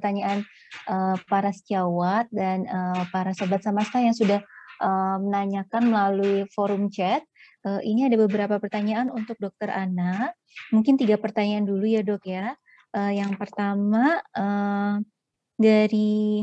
pertanyaan para sejawat dan para sobat Samasta yang sudah menanyakan melalui forum chat. Ini ada beberapa pertanyaan untuk Dokter Ana. Mungkin 3 pertanyaan dulu ya dok ya. Yang pertama dari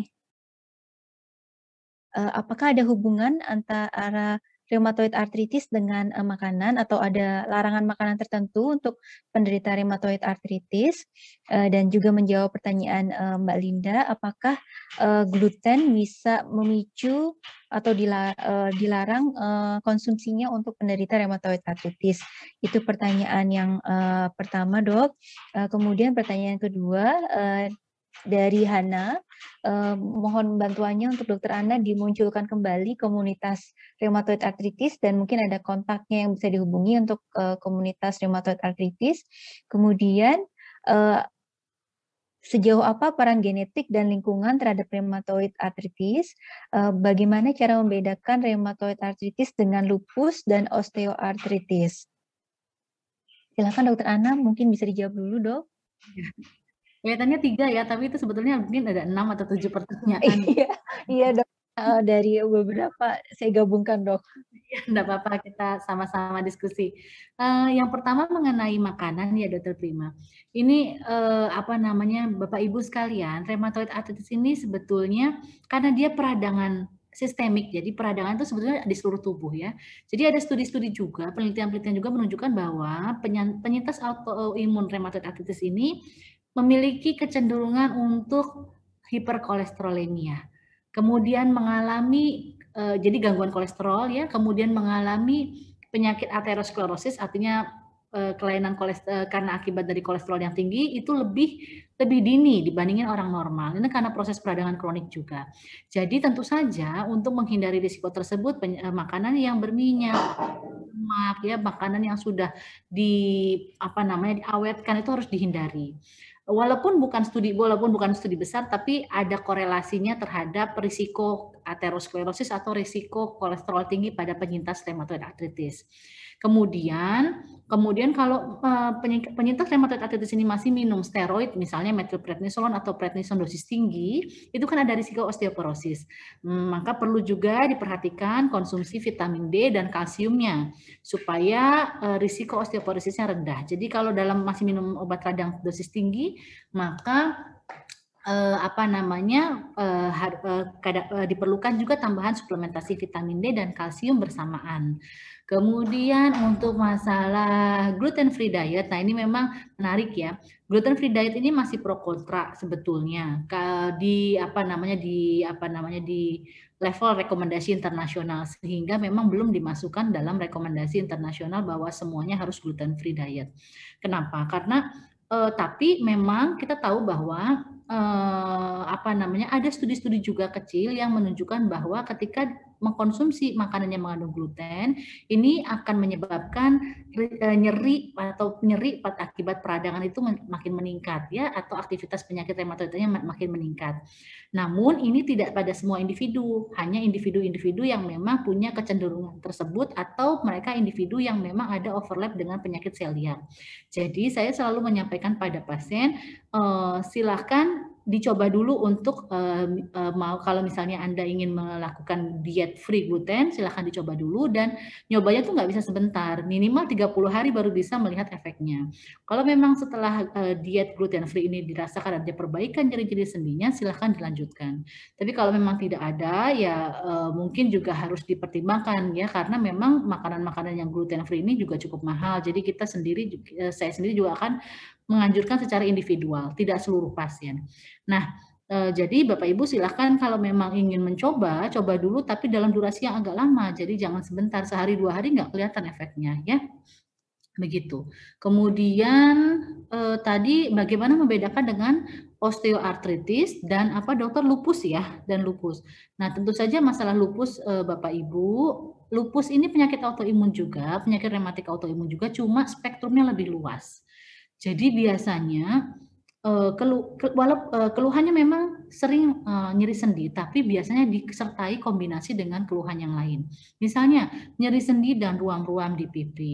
apakah ada hubungan antara rheumatoid arthritis dengan makanan atau ada larangan makanan tertentu untuk penderita rheumatoid arthritis? Dan juga menjawab pertanyaan Mbak Linda, apakah gluten bisa memicu atau dilarang konsumsinya untuk penderita rheumatoid arthritis? Itu pertanyaan yang pertama dok. Kemudian pertanyaan kedua dari Hana, mohon bantuannya untuk Dokter Ana dimunculkan kembali komunitas rheumatoid arthritis dan mungkin ada kontaknya yang bisa dihubungi untuk komunitas rheumatoid arthritis. Kemudian sejauh apa peran genetik dan lingkungan terhadap rheumatoid arthritis? Bagaimana cara membedakan rheumatoid arthritis dengan lupus dan osteoartritis? Silakan Dokter Ana, mungkin bisa dijawab dulu dok. Kelihatannya 3 ya, tapi itu sebetulnya mungkin ada 6 atau 7 pertanyaan. Iya dok, dari beberapa saya gabungkan dok. Enggak apa-apa, kita sama-sama diskusi. Yang pertama mengenai makanan ya Dokter Prima. Ini apa namanya, Bapak Ibu sekalian, rheumatoid arthritis ini sebetulnya karena dia peradangan sistemik, jadi peradangan itu sebetulnya di seluruh tubuh ya. Jadi ada studi-studi juga, penelitian-penelitian juga menunjukkan bahwa penyintas autoimun rheumatoid arthritis ini memiliki kecenderungan untuk hiperkolesterolemia. Kemudian mengalami jadi gangguan kolesterol ya, kemudian mengalami penyakit aterosklerosis, artinya kelainan karena akibat dari kolesterol yang tinggi itu lebih dini dibandingin orang normal. Ini karena proses peradangan kronik juga. Jadi tentu saja untuk menghindari risiko tersebut makanan yang berminyak, lemak ya, makanan yang sudah diawetkan itu harus dihindari. Walaupun bukan studi besar, tapi ada korelasinya terhadap risiko aterosklerosis atau risiko kolesterol tinggi pada penyintas rheumatoid arthritis. Kemudian kalau penyintas rheumatoid arthritis ini masih minum steroid, misalnya methylprednisolone atau prednison dosis tinggi, itu kan ada risiko osteoporosis. Maka perlu juga diperhatikan konsumsi vitamin D dan kalsiumnya supaya risiko osteoporosisnya rendah. Jadi kalau masih minum obat radang dosis tinggi, maka diperlukan juga tambahan suplementasi vitamin D dan kalsium bersamaan. Kemudian untuk masalah gluten free diet, nah ini memang menarik ya. Gluten free diet ini masih pro kontra sebetulnya di level rekomendasi internasional, sehingga memang belum dimasukkan dalam rekomendasi internasional bahwa semuanya harus gluten free diet. Kenapa? Karena tapi memang kita tahu bahwa ada studi-studi juga kecil yang menunjukkan bahwa ketika mengkonsumsi makanan yang mengandung gluten ini akan menyebabkan nyeri akibat peradangan itu makin meningkat ya, atau aktivitas penyakit reumatoidnya makin meningkat. Namun ini tidak pada semua individu, hanya individu-individu yang memang punya kecenderungan tersebut atau mereka individu yang memang ada overlap dengan penyakit seliak. Jadi saya selalu menyampaikan pada pasien, silahkan dicoba dulu untuk kalau misalnya Anda ingin melakukan diet free gluten, silahkan dicoba dulu, dan nyobanya tuh nggak bisa sebentar, minimal 30 hari baru bisa melihat efeknya. Kalau memang setelah diet gluten free ini dirasakan ada perbaikan nyeri-nyeri sendinya, silahkan dilanjutkan. Tapi kalau memang tidak ada, ya mungkin juga harus dipertimbangkan ya, karena memang makanan-makanan yang gluten free ini juga cukup mahal. Jadi saya sendiri juga akan menganjurkan secara individual, tidak seluruh pasien. Nah, jadi Bapak Ibu silahkan kalau memang ingin mencoba, coba dulu tapi dalam durasi yang agak lama. Jadi jangan sebentar, sehari 2 hari nggak kelihatan efeknya ya. Begitu. Kemudian tadi bagaimana membedakan dengan osteoartritis dan dokter lupus ya, dan lupus. Nah, tentu saja masalah lupus Bapak Ibu, lupus ini penyakit autoimun juga, penyakit rematik autoimun juga, cuma spektrumnya lebih luas. Jadi biasanya keluhannya memang sering nyeri sendi, tapi biasanya disertai kombinasi dengan keluhan yang lain. Misalnya nyeri sendi dan ruam-ruam di pipi,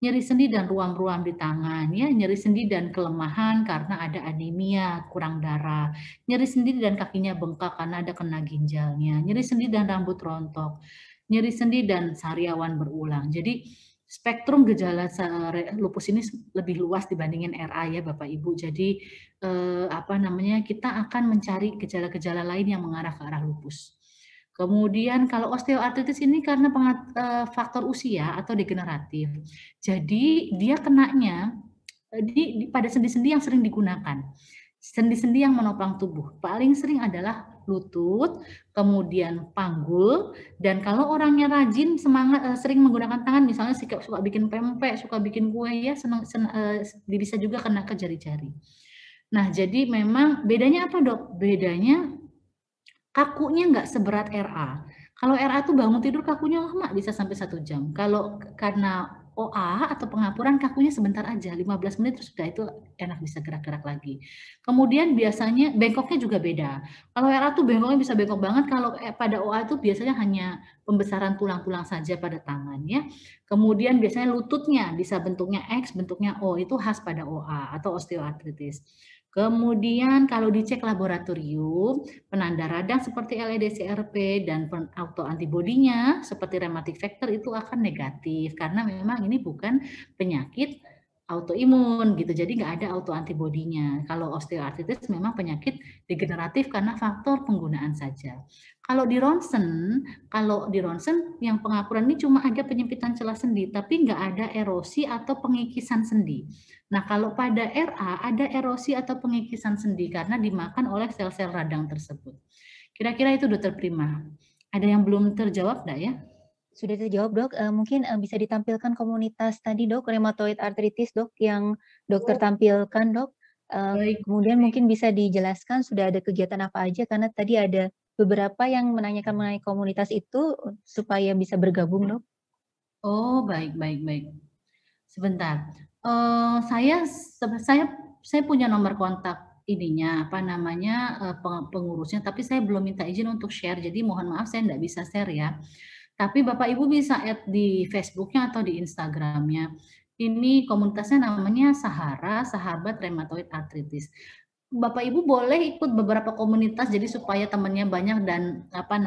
nyeri sendi dan ruam-ruam di tangan, ya, nyeri sendi dan kelemahan karena ada anemia, kurang darah, nyeri sendi dan kakinya bengkak karena ada kena ginjalnya, nyeri sendi dan rambut rontok, nyeri sendi dan sariawan berulang. Jadi spektrum gejala lupus ini lebih luas dibandingin RA ya Bapak Ibu. Jadi kita akan mencari gejala-gejala lain yang mengarah ke arah lupus. Kemudian kalau osteoartritis ini karena faktor usia atau degeneratif. Jadi dia kenanya pada sendi-sendi yang sering digunakan. Sendi-sendi yang menopang tubuh. Paling sering adalah lutut, kemudian panggul, dan kalau orangnya rajin, semangat, sering menggunakan tangan, misalnya suka bikin pempek, suka bikin kue, ya bisa juga kena ke jari-jari. Nah, jadi memang bedanya apa dok? Bedanya kakunya nggak seberat RA. Kalau RA tuh bangun tidur kakunya lama, bisa sampai 1 jam. Kalau karena OA atau pengapuran kakunya sebentar aja, 15 menit terus sudah itu enak bisa gerak-gerak lagi. Kemudian biasanya bengkoknya juga beda. Kalau RA tuh bengkoknya bisa bengkok banget, kalau pada OA itu biasanya hanya pembesaran tulang-tulang saja pada tangan ya. Kemudian biasanya lututnya bisa bentuknya X, bentuknya O, itu khas pada OA atau osteoartritis. Kemudian kalau dicek laboratorium, penanda radang seperti LED-CRP dan autoantibodinya seperti rheumatic factor itu akan negatif karena memang ini bukan penyakit autoimun gitu, jadi nggak ada autoantibodinya. Kalau osteoartritis memang penyakit degeneratif karena faktor penggunaan saja. Kalau di ronsen yang pengapuran ini cuma ada penyempitan celah sendi, tapi nggak ada erosi atau pengikisan sendi. Nah, kalau pada RA ada erosi atau pengikisan sendi karena dimakan oleh sel-sel radang tersebut. Kira-kira itu Dokter Prima. Ada yang belum terjawab enggak ya? Sudah terjawab dok, mungkin bisa ditampilkan komunitas tadi dok, rheumatoid arthritis dok, yang dokter tampilkan dok. Baik. Kemudian mungkin bisa dijelaskan sudah ada kegiatan apa aja, karena tadi ada beberapa yang menanyakan mengenai komunitas itu, supaya bisa bergabung dok. Oh, baik. Sebentar. Saya punya nomor kontak ininya, pengurusnya, tapi saya belum minta izin untuk share, jadi mohon maaf saya nggak bisa share ya. Tapi Bapak Ibu bisa add di Facebook-nya atau di Instagram-nya. Ini komunitasnya namanya Sahara, Sahabat Rheumatoid Arthritis. Bapak Ibu boleh ikut beberapa komunitas jadi supaya temannya banyak dan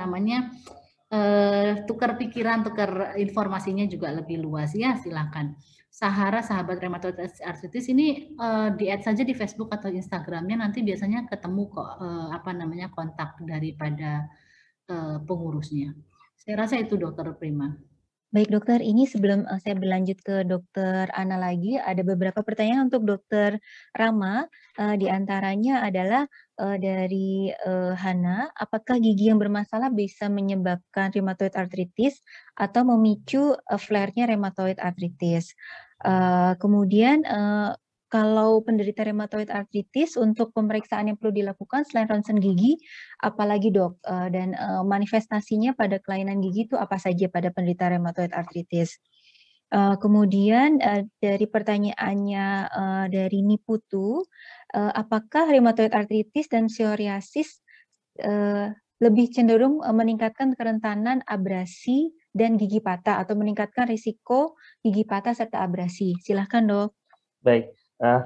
tukar pikiran, tukar informasinya juga lebih luas ya, silakan. Sahara Sahabat Rheumatoid Arthritis ini di-add saja di Facebook atau Instagram-nya, nanti biasanya ketemu kok kontak daripada pengurusnya. Saya rasa itu Dokter Prima. Baik dokter, ini sebelum saya berlanjut ke dokter Ana lagi, ada beberapa pertanyaan untuk dokter Rama. Di antaranya adalah dari Hana, apakah gigi yang bermasalah bisa menyebabkan rheumatoid arthritis atau memicu flare-nya rheumatoid arthritis? Kemudian kalau penderita rheumatoid arthritis, untuk pemeriksaan yang perlu dilakukan selain ronsen gigi, apalagi dok? Dan manifestasinya pada kelainan gigi itu apa saja pada penderita rheumatoid arthritis? Kemudian dari pertanyaannya dari Niputu, apakah rheumatoid arthritis dan psoriasis lebih cenderung meningkatkan kerentanan abrasi dan gigi patah atau meningkatkan risiko gigi patah serta abrasi? Silahkan dok. Baik,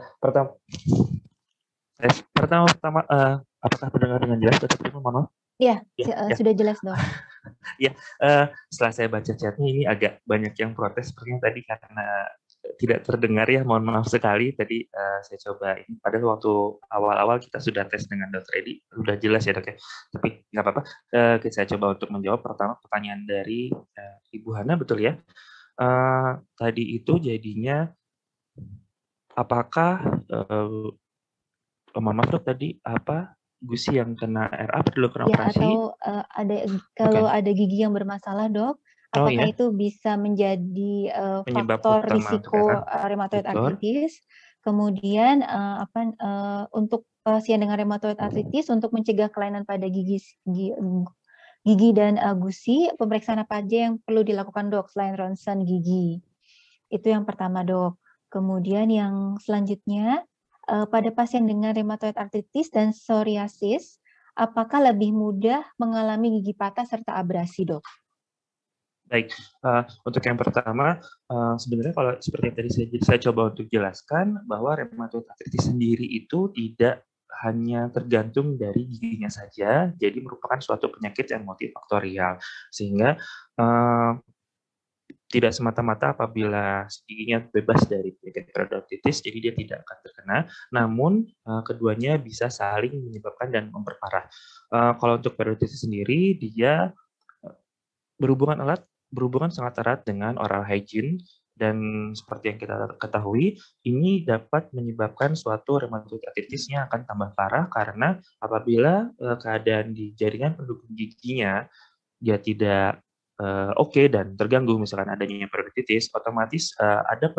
pertama, apakah terdengar dengan jelas Dokter Prima? Mohon maaf. Iya, sudah jelas dok. Ya, setelah saya baca chatnya ini agak banyak yang protes sepertinya tadi karena tidak terdengar ya, mohon maaf sekali. Tadi saya coba ini, padahal waktu awal-awal kita sudah tes dengan Dokter Edi, sudah jelas ya dok ya. Tapi nggak apa-apa, saya coba untuk menjawab pertama pertanyaan dari Ibu Hana, betul ya? Tadi itu jadinya apakah mohon maaf dok, tadi apa gusi yang kena RA perlu kena operasi? Atau kalau ada gigi yang bermasalah dok, apakah itu bisa menjadi faktor risiko rheumatoid arthritis? Kemudian untuk pasien dengan rheumatoid arthritis, untuk mencegah kelainan pada gigi dan gusi, pemeriksaan apa aja yang perlu dilakukan dok selain ronsen gigi? Itu yang pertama dok. Kemudian yang selanjutnya, pada pasien dengan rheumatoid arthritis dan psoriasis, apakah lebih mudah mengalami gigi patah serta abrasi, dok? Baik, untuk yang pertama, sebenarnya kalau seperti yang tadi saya coba untuk jelaskan bahwa rheumatoid arthritis sendiri itu tidak hanya tergantung dari giginya saja, jadi merupakan suatu penyakit yang multifaktorial. Sehingga, tidak semata-mata apabila si giginya bebas dari penyakit periodontitis, jadi dia tidak akan terkena, namun, keduanya bisa saling menyebabkan dan memperparah. Kalau untuk periodontitis sendiri, dia Berhubungan berhubungan sangat erat dengan oral hygiene dan seperti yang kita ketahui, ini dapat menyebabkan suatu rheumatoid arthritis yang akan tambah parah karena apabila, keadaan di jaringan pendukung giginya dia tidak, oke dan terganggu, misalkan adanya periodontitis, otomatis, ada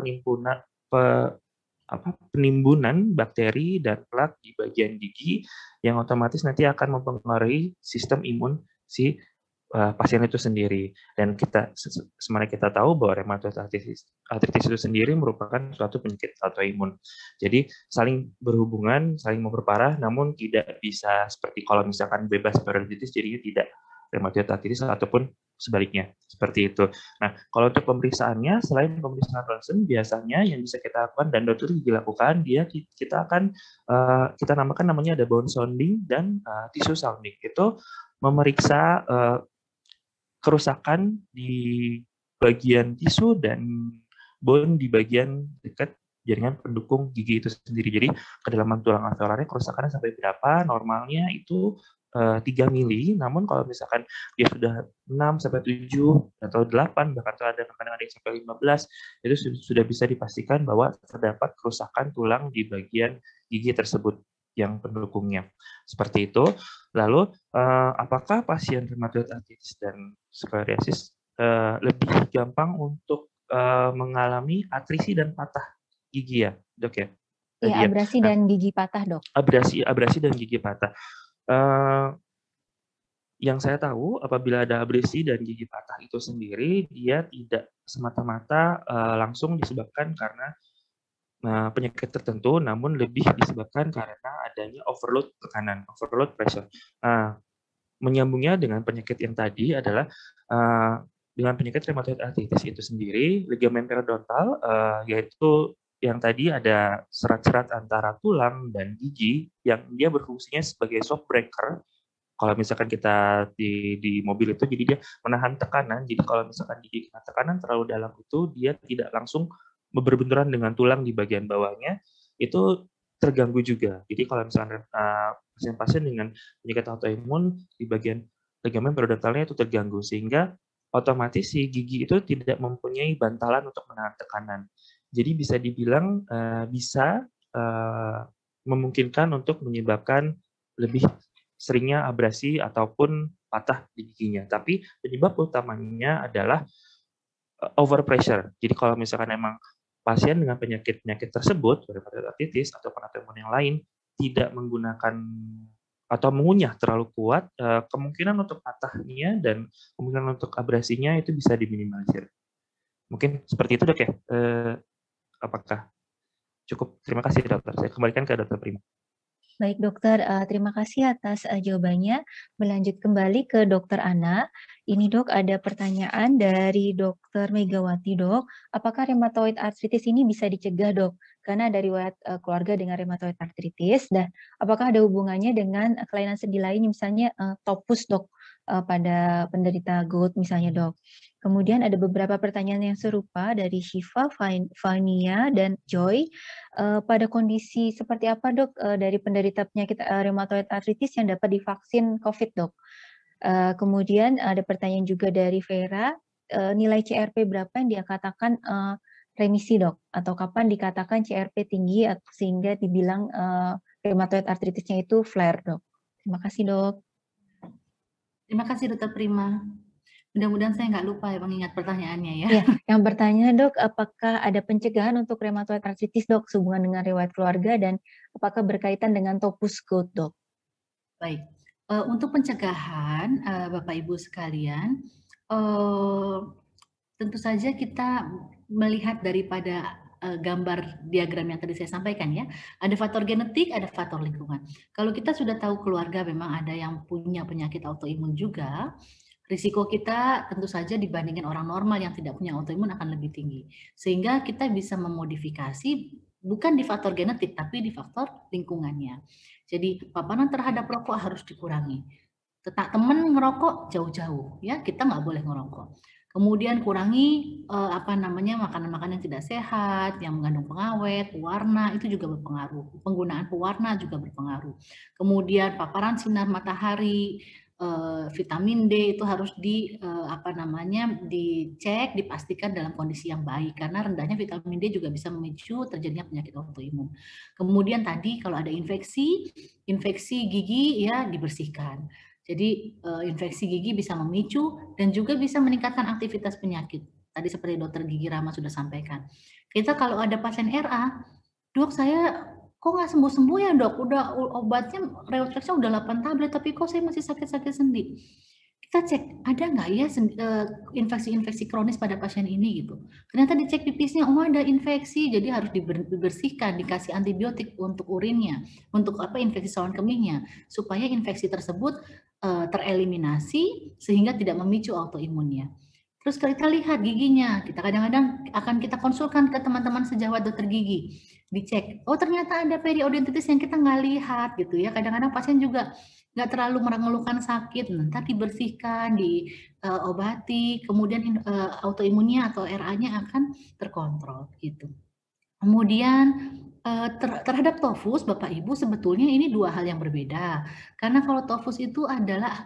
penimbunan bakteri dan plak di bagian gigi yang otomatis nanti akan mempengaruhi sistem imun si pasien itu sendiri. Dan kita sebenarnya kita tahu bahwa rheumatoid arthritis itu sendiri merupakan suatu penyakit autoimun. Jadi saling berhubungan, saling memperparah, namun tidak bisa seperti kalau misalkan bebas periodontitis jadinya tidak rheumatoid arthritis ataupun sebaliknya, seperti itu. Nah, kalau untuk pemeriksaannya, selain pemeriksaan ronsen, biasanya yang bisa kita lakukan dan dokter gigi lakukan, kita akan kita namakan namanya ada bone sounding dan tissue sounding. Itu memeriksa kerusakan di bagian tisu dan bone di bagian dekat jaringan pendukung gigi itu sendiri. Jadi kedalaman tulang alveolarnya kerusakannya sampai berapa? Normalnya itu 3 mili, namun kalau misalkan dia sudah 6 sampai 7 atau 8, bahkan ada kadang-kadang ada yang sampai 15, itu sudah bisa dipastikan bahwa terdapat kerusakan tulang di bagian gigi tersebut yang pendukungnya. Seperti itu. Lalu, apakah pasien rheumatoid arthritis dan psoriasis lebih gampang untuk mengalami atrisi dan patah gigi ya, Dok ya? Iya, Tadi ya. abrasi Nah, dan gigi patah, Dok. abrasi dan gigi patah. Yang saya tahu apabila ada abrasi dan gigi patah itu sendiri, dia tidak semata-mata langsung disebabkan karena penyakit tertentu, namun lebih disebabkan karena adanya overload tekanan, overload pressure. Menyambungnya dengan penyakit yang tadi adalah dengan penyakit rheumatoid arthritis itu sendiri, ligamen periodontal, yaitu yang tadi ada serat-serat antara tulang dan gigi yang dia berfungsinya sebagai shock breaker. Kalau misalkan kita di mobil itu, jadi dia menahan tekanan. Jadi kalau misalkan gigi kena tekanan terlalu dalam itu, dia tidak langsung berbenturan dengan tulang di bagian bawahnya, itu terganggu juga. Jadi kalau misalkan pasien-pasien dengan penyakit autoimun di bagian ligamen periodontalnya itu terganggu, sehingga otomatis si gigi itu tidak mempunyai bantalan untuk menahan tekanan. Jadi bisa dibilang bisa memungkinkan untuk menyebabkan lebih seringnya abrasi ataupun patah di giginya. Tapi penyebab utamanya adalah overpressure. Jadi kalau misalkan emang pasien dengan penyakit-penyakit tersebut, rheumatoid arthritis atau autoimun yang lain, tidak menggunakan atau mengunyah terlalu kuat, kemungkinan untuk patahnya dan kemungkinan untuk abrasinya itu bisa diminimalisir. Mungkin seperti itu, Dok ya? Apakah cukup? Terima kasih, Dokter. Saya kembalikan ke Dokter Prima. Baik dokter, terima kasih atas jawabannya. Berlanjut kembali ke Dokter Ana. Ini Dok, ada pertanyaan dari Dokter Megawati Dok. Apakah rheumatoid arthritis ini bisa dicegah Dok? Karena ada riwayat keluarga dengan rheumatoid arthritis. Dan apakah ada hubungannya dengan kelainan sendi lain, misalnya topus Dok, pada penderita gout misalnya Dok? Kemudian ada beberapa pertanyaan yang serupa dari Shiva, Fania, dan Joy. Pada kondisi seperti apa Dok dari penderita penyakit rheumatoid arthritis yang dapat divaksin COVID Dok? Kemudian ada pertanyaan juga dari Vera, nilai CRP berapa yang dia katakan remisi Dok? Atau kapan dikatakan CRP tinggi sehingga dibilang rheumatoid arthritisnya itu flare Dok? Terima kasih Dok. Terima kasih Dokter Prima. Mudah-mudahan saya nggak lupa ya mengingat pertanyaannya ya. Ya, yang bertanya Dok, apakah ada pencegahan untuk rheumatoid arthritis Dok sehubungan dengan riwayat keluarga dan apakah berkaitan dengan topus gout Dok? Baik, untuk pencegahan Bapak Ibu sekalian, tentu saja kita melihat daripada gambar diagram yang tadi saya sampaikan ya, ada faktor genetik, ada faktor lingkungan. Kalau kita sudah tahu keluarga memang ada yang punya penyakit autoimun juga, risiko kita tentu saja dibandingkan orang normal yang tidak punya autoimun akan lebih tinggi. Sehingga kita bisa memodifikasi bukan di faktor genetik, tapi di faktor lingkungannya. Jadi paparan terhadap rokok harus dikurangi. Teman ngerokok jauh-jauh, ya kita nggak boleh ngerokok. Kemudian kurangi makanan-makanan yang tidak sehat, yang mengandung pengawet, pewarna itu juga berpengaruh. Penggunaan pewarna juga berpengaruh. Kemudian paparan sinar matahari, vitamin D itu harus dicek, dipastikan dalam kondisi yang baik karena rendahnya vitamin D juga bisa memicu terjadinya penyakit autoimun. Kemudian tadi kalau ada infeksi gigi ya dibersihkan. Jadi infeksi gigi bisa memicu dan juga bisa meningkatkan aktivitas penyakit. Tadi seperti dokter gigi Rama sudah sampaikan. Kita kalau ada pasien RA, dok saya kok nggak sembuh-sembuh ya dok, udah obatnya Reutrexnya udah 8 tablet, tapi kok saya masih sakit-sakit sendi. Kita cek, ada nggak ya infeksi-infeksi kronis pada pasien ini gitu. Ternyata dicek pipisnya, oh ada infeksi, jadi harus dibersihkan, dikasih antibiotik untuk urinnya, untuk infeksi saluran kemihnya, supaya infeksi tersebut tereliminasi sehingga tidak memicu autoimunnya. Terus kita lihat giginya, kita kadang-kadang akan kita konsulkan ke teman-teman sejawat dokter gigi, dicek. Oh ternyata ada periodontitis yang kita nggak lihat gitu ya. Kadang-kadang pasien juga nggak terlalu mengeluhkan sakit, ntar dibersihkan, diobati, kemudian autoimunnya atau RA-nya akan terkontrol gitu. Kemudian terhadap tofus, Bapak Ibu sebetulnya ini dua hal yang berbeda. Karena kalau tofus itu adalah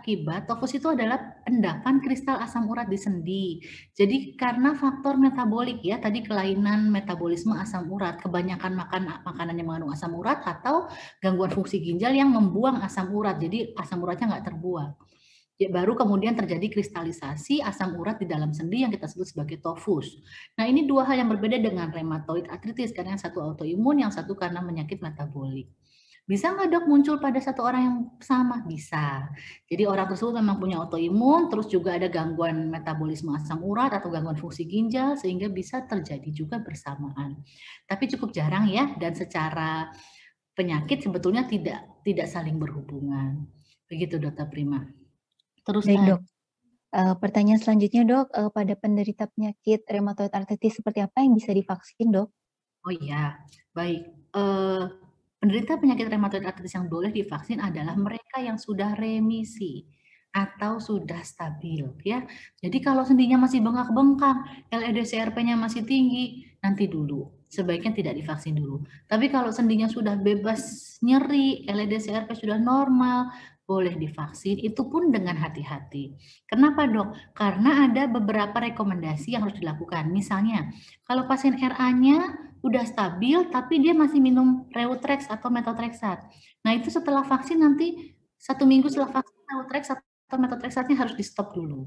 endapan kristal asam urat di sendi. Jadi karena faktor metabolik ya, tadi kelainan metabolisme asam urat, kebanyakan makan makanan yang mengandung asam urat atau gangguan fungsi ginjal yang membuang asam urat. Jadi asam uratnya nggak terbuang. Ya, baru kemudian terjadi kristalisasi asam urat di dalam sendi yang kita sebut sebagai tofus. Nah, ini dua hal yang berbeda dengan rheumatoid arthritis, karena yang satu autoimun, yang satu karena penyakit metabolik. Bisa nggak dok muncul pada satu orang yang sama? Bisa. Jadi orang tersebut memang punya autoimun, terus juga ada gangguan metabolisme asam urat atau gangguan fungsi ginjal, sehingga bisa terjadi juga bersamaan. Tapi cukup jarang ya, dan secara penyakit sebetulnya tidak saling berhubungan. Begitu Dokter Prima. Terus Baik dok. Pertanyaan selanjutnya dok, pada penderita penyakit rheumatoid arthritis seperti apa yang bisa divaksin dok? Oh iya, baik. Penderita penyakit rheumatoid arthritis yang boleh divaksin adalah mereka yang sudah remisi atau sudah stabil ya. Jadi kalau sendinya masih bengkak-bengkak, LEDCRP-nya masih tinggi, nanti dulu. Sebaiknya tidak divaksin dulu. Tapi kalau sendinya sudah bebas nyeri, LEDCRP sudah normal, boleh divaksin, itu pun dengan hati-hati. Kenapa dok? Karena ada beberapa rekomendasi yang harus dilakukan. Misalnya, kalau pasien RA-nya udah stabil, tapi dia masih minum Reutrex atau methotrexate. Nah itu setelah vaksin nanti 1 minggu setelah vaksin Reutrex atau methotrexate-nya harus di stop dulu.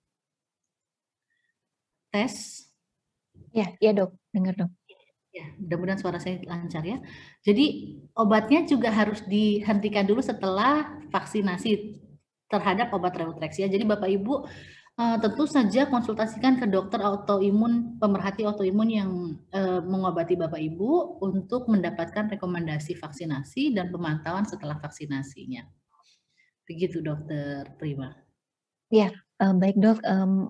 Tes. Ya dok, dengar dok. Ya, mudah-mudahan suara saya lancar ya. Jadi obatnya juga harus dihentikan dulu setelah vaksinasi terhadap obat Reutrex ya. Jadi Bapak Ibu tentu saja konsultasikan ke dokter autoimun, pemerhati autoimun yang mengobati Bapak Ibu untuk mendapatkan rekomendasi vaksinasi dan pemantauan setelah vaksinasinya. Begitu Dokter Prima. Ya, baik dok.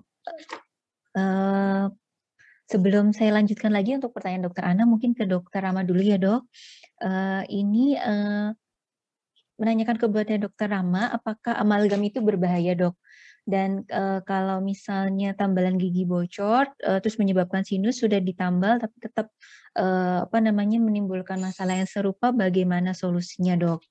Sebelum saya lanjutkan lagi untuk pertanyaan Dokter Ana, mungkin ke Dokter Rama dulu ya dok. Ini menanyakan ke Dokter Rama, apakah amalgam itu berbahaya dok? Dan kalau misalnya tambalan gigi bocor, terus menyebabkan sinus sudah ditambal, tapi tetap menimbulkan masalah yang serupa, bagaimana solusinya dok?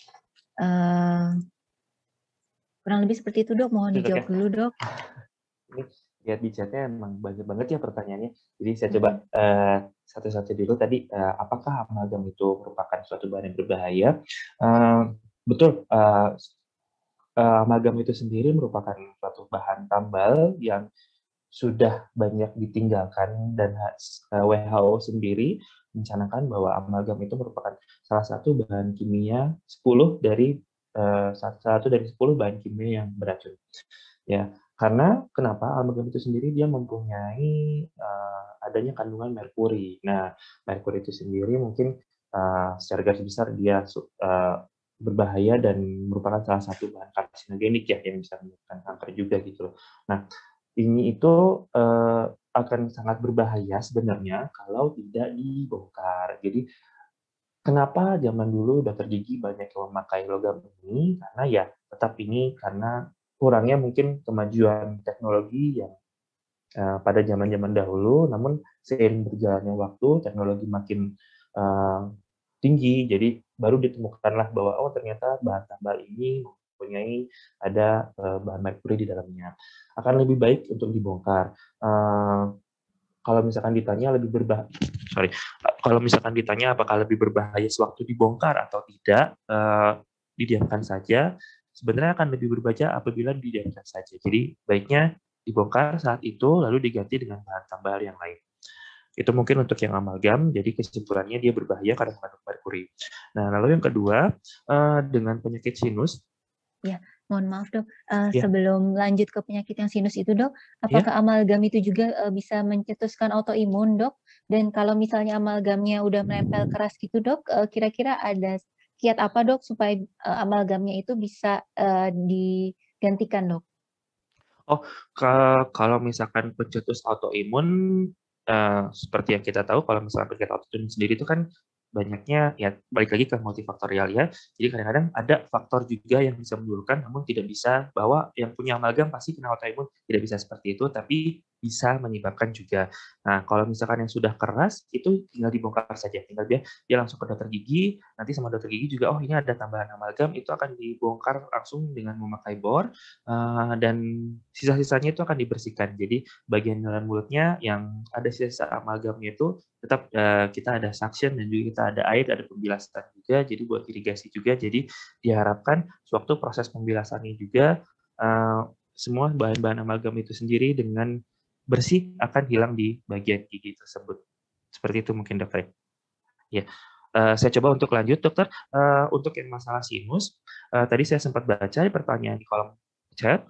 Kurang lebih seperti itu dok, mohon dijawab dulu dok. Lihat di chatnya emang banyak banget ya pertanyaannya. Jadi saya coba satu-satu dulu tadi, apakah amalgam itu merupakan suatu bahan yang berbahaya? Betul, amalgam itu sendiri merupakan suatu bahan tambal yang sudah banyak ditinggalkan, dan WHO sendiri mencanangkan bahwa amalgam itu merupakan salah satu bahan kimia 10 dari 10 bahan kimia yang beracun. Ya, karena kenapa amalgam itu sendiri dia mempunyai adanya kandungan merkuri. Nah, merkuri itu sendiri mungkin secara garis besar dia berbahaya dan merupakan salah satu bahan karsinogenik ya yang bisa menyebabkan kanker juga gitu loh. Nah, ini itu akan sangat berbahaya sebenarnya kalau tidak dibongkar. Jadi kenapa zaman dulu dokter gigi banyak yang memakai logam ini? Karena ya tetap ini karena kurangnya mungkin kemajuan teknologi yang pada zaman-zaman dahulu, namun seiring berjalannya waktu, teknologi makin eee, tinggi, jadi baru ditemukanlah bahwa, oh ternyata bahan tambal ini mempunyai ada, bahan merkuri di dalamnya. Akan lebih baik untuk dibongkar. Kalau misalkan ditanya lebih sorry, kalau misalkan ditanya apakah lebih berbahaya sewaktu dibongkar atau tidak, didiamkan saja, sebenarnya akan lebih berbahaya apabila didiamkan saja. Jadi baiknya dibongkar saat itu, lalu diganti dengan bahan tambal yang lain. Itu mungkin untuk yang amalgam, jadi kesimpulannya dia berbahaya karena mengandung merkuri. Nah, lalu yang kedua, dengan penyakit sinus. Ya, mohon maaf dok, Ya, sebelum lanjut ke penyakit yang sinus itu dok, ya. apakah amalgam itu juga, bisa mencetuskan autoimun dok? Dan kalau misalnya amalgamnya udah menempel keras gitu dok, kira-kira ada kiat apa dok supaya, amalgamnya itu bisa, digantikan dok? Oh, kalau misalkan pencetus autoimun, seperti yang kita tahu kalau misalkan penyakit autoimun sendiri itu kan banyaknya ya balik lagi ke multifaktorial ya. Jadi kadang-kadang ada faktor juga yang bisa menimbulkan, namun tidak bisa bahwa yang punya amalgam pasti kena autoimun, tidak bisa seperti itu, tapi bisa menyebabkan juga. Nah, kalau misalkan yang sudah keras, itu tinggal dibongkar saja, tinggal dia langsung ke dokter gigi, nanti sama dokter gigi juga, "Oh ini ada tambahan amalgam," itu akan dibongkar langsung dengan memakai bor, dan sisa-sisanya itu akan dibersihkan. Jadi bagian dalam mulutnya yang ada sisa amalgamnya itu tetap, kita ada suction dan juga kita ada air, ada pembilasan juga, jadi buat irigasi juga. Jadi diharapkan sewaktu proses pembilasannya juga, semua bahan-bahan amalgam itu sendiri dengan bersih akan hilang di bagian gigi tersebut. Seperti itu mungkin Dokter. Ya, saya coba untuk lanjut Dokter, untuk yang masalah sinus, tadi saya sempat baca pertanyaan di kolom chat,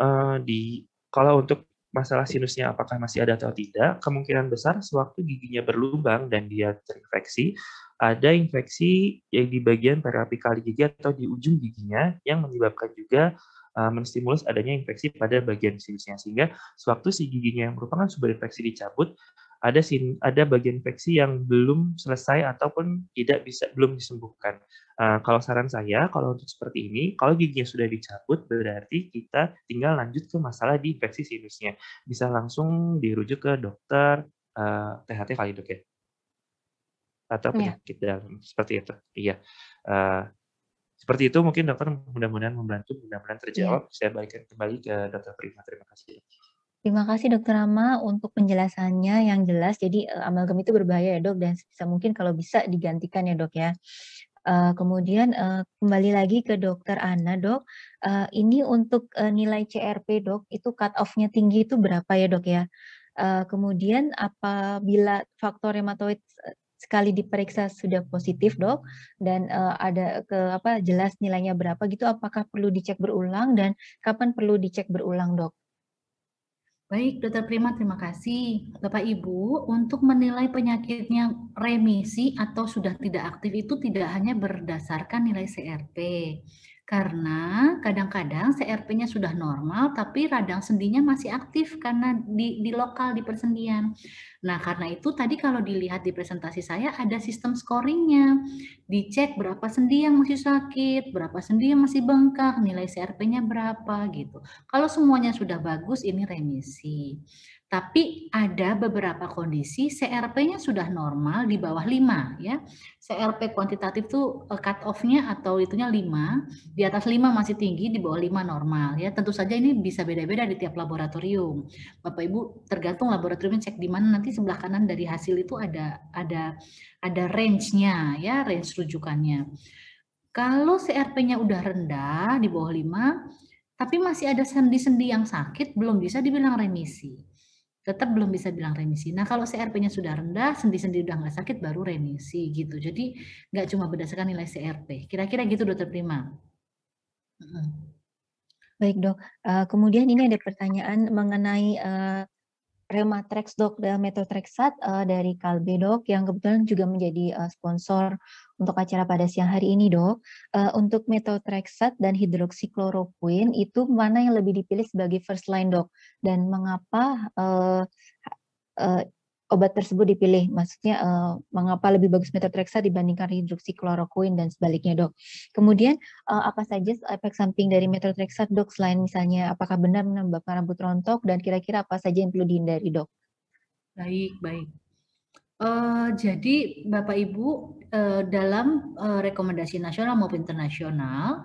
kalau untuk masalah sinusnya apakah masih ada atau tidak, kemungkinan besar sewaktu giginya berlubang dan dia terinfeksi, ada infeksi yang di bagian periapikal gigi atau di ujung giginya yang menyebabkan juga, menstimulus adanya infeksi pada bagian sinusnya. Sehingga sewaktu si giginya yang merupakan sumber infeksi dicabut, ada bagian infeksi yang belum selesai ataupun belum disembuhkan. Kalau saran saya, kalau untuk seperti ini, kalau giginya sudah dicabut, berarti kita tinggal lanjut ke masalah di infeksi sinusnya. Bisa langsung dirujuk ke dokter, THT kali Dok ya? Atau Ya. penyakit dalam, seperti itu. Iya, eee, seperti itu mungkin dokter mudah-mudahan membantu, mudah-mudahan Iya. terjawab. Saya balikan kembali ke Dokter Prima, terima kasih. Terima kasih Dokter Rama untuk penjelasannya yang jelas. Jadi, amalgam itu berbahaya ya Dok, dan sebisa mungkin kalau bisa digantikan ya Dok ya. Kemudian, kembali lagi ke Dokter Ana Dok, ini untuk, nilai CRP Dok, itu cut off-nya tinggi itu berapa ya Dok ya? Kemudian apabila faktor rheumatoid sekali diperiksa sudah positif Dok, dan, ada jelas nilainya berapa gitu, apakah perlu dicek berulang dan kapan perlu dicek berulang Dok? Baik, Dokter Prima, terima kasih. Bapak Ibu, untuk menilai penyakitnya remisi atau sudah tidak aktif itu tidak hanya berdasarkan nilai CRP. Karena kadang-kadang CRP-nya sudah normal, tapi radang sendinya masih aktif karena di lokal, di persendian. Nah, karena itu tadi kalau dilihat di presentasi saya ada sistem scoring-nya. Dicek berapa sendi yang masih sakit, berapa sendi yang masih bengkak, nilai CRP-nya berapa gitu. Kalau semuanya sudah bagus, ini remisi. Tapi ada beberapa kondisi CRP-nya sudah normal di bawah 5 ya. CRP kuantitatif tuh cut off-nya atau itunya 5, di atas 5 masih tinggi, di bawah 5 normal ya. Tentu saja ini bisa beda-beda di tiap laboratorium. Bapak Ibu tergantung laboratoriumnya cek di mana, nanti sebelah kanan dari hasil itu ada range-nya ya, range rujukannya. Kalau CRP-nya udah rendah di bawah 5, tapi masih ada sendi-sendi yang sakit, belum bisa dibilang remisi. Tetap belum bisa bilang remisi. Nah, kalau CRP-nya sudah rendah, sendi-sendi udah nggak sakit, baru remisi gitu. Jadi nggak cuma berdasarkan nilai CRP. Kira-kira gitu Dokter Prima. Baik Dok, kemudian ini ada pertanyaan mengenai, Rheumatorex dok, dan methotrexate dari Kalbe dok, yang kebetulan juga menjadi sponsor untuk acara pada siang hari ini dok. Untuk methotrexate dan hidroksikloroquine itu mana yang lebih dipilih sebagai first line dok? Dan mengapa obat tersebut dipilih? Maksudnya mengapa lebih bagus methotrexate dibandingkan hidroksikloroquine dan sebaliknya dok? Kemudian apa saja efek samping dari methotrexate dok, selain misalnya apakah benar menyebabkan rambut rontok, dan kira-kira apa saja yang perlu dihindari dok? Baik, baik. Jadi Bapak Ibu, dalam rekomendasi nasional maupun internasional,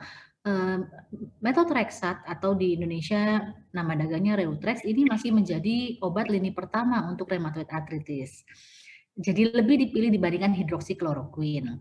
methotrexate atau di Indonesia nama dagangnya Reutrex ini masih menjadi obat lini pertama untuk rheumatoid arthritis. Jadi lebih dipilih dibandingkan hidroksikloroquine.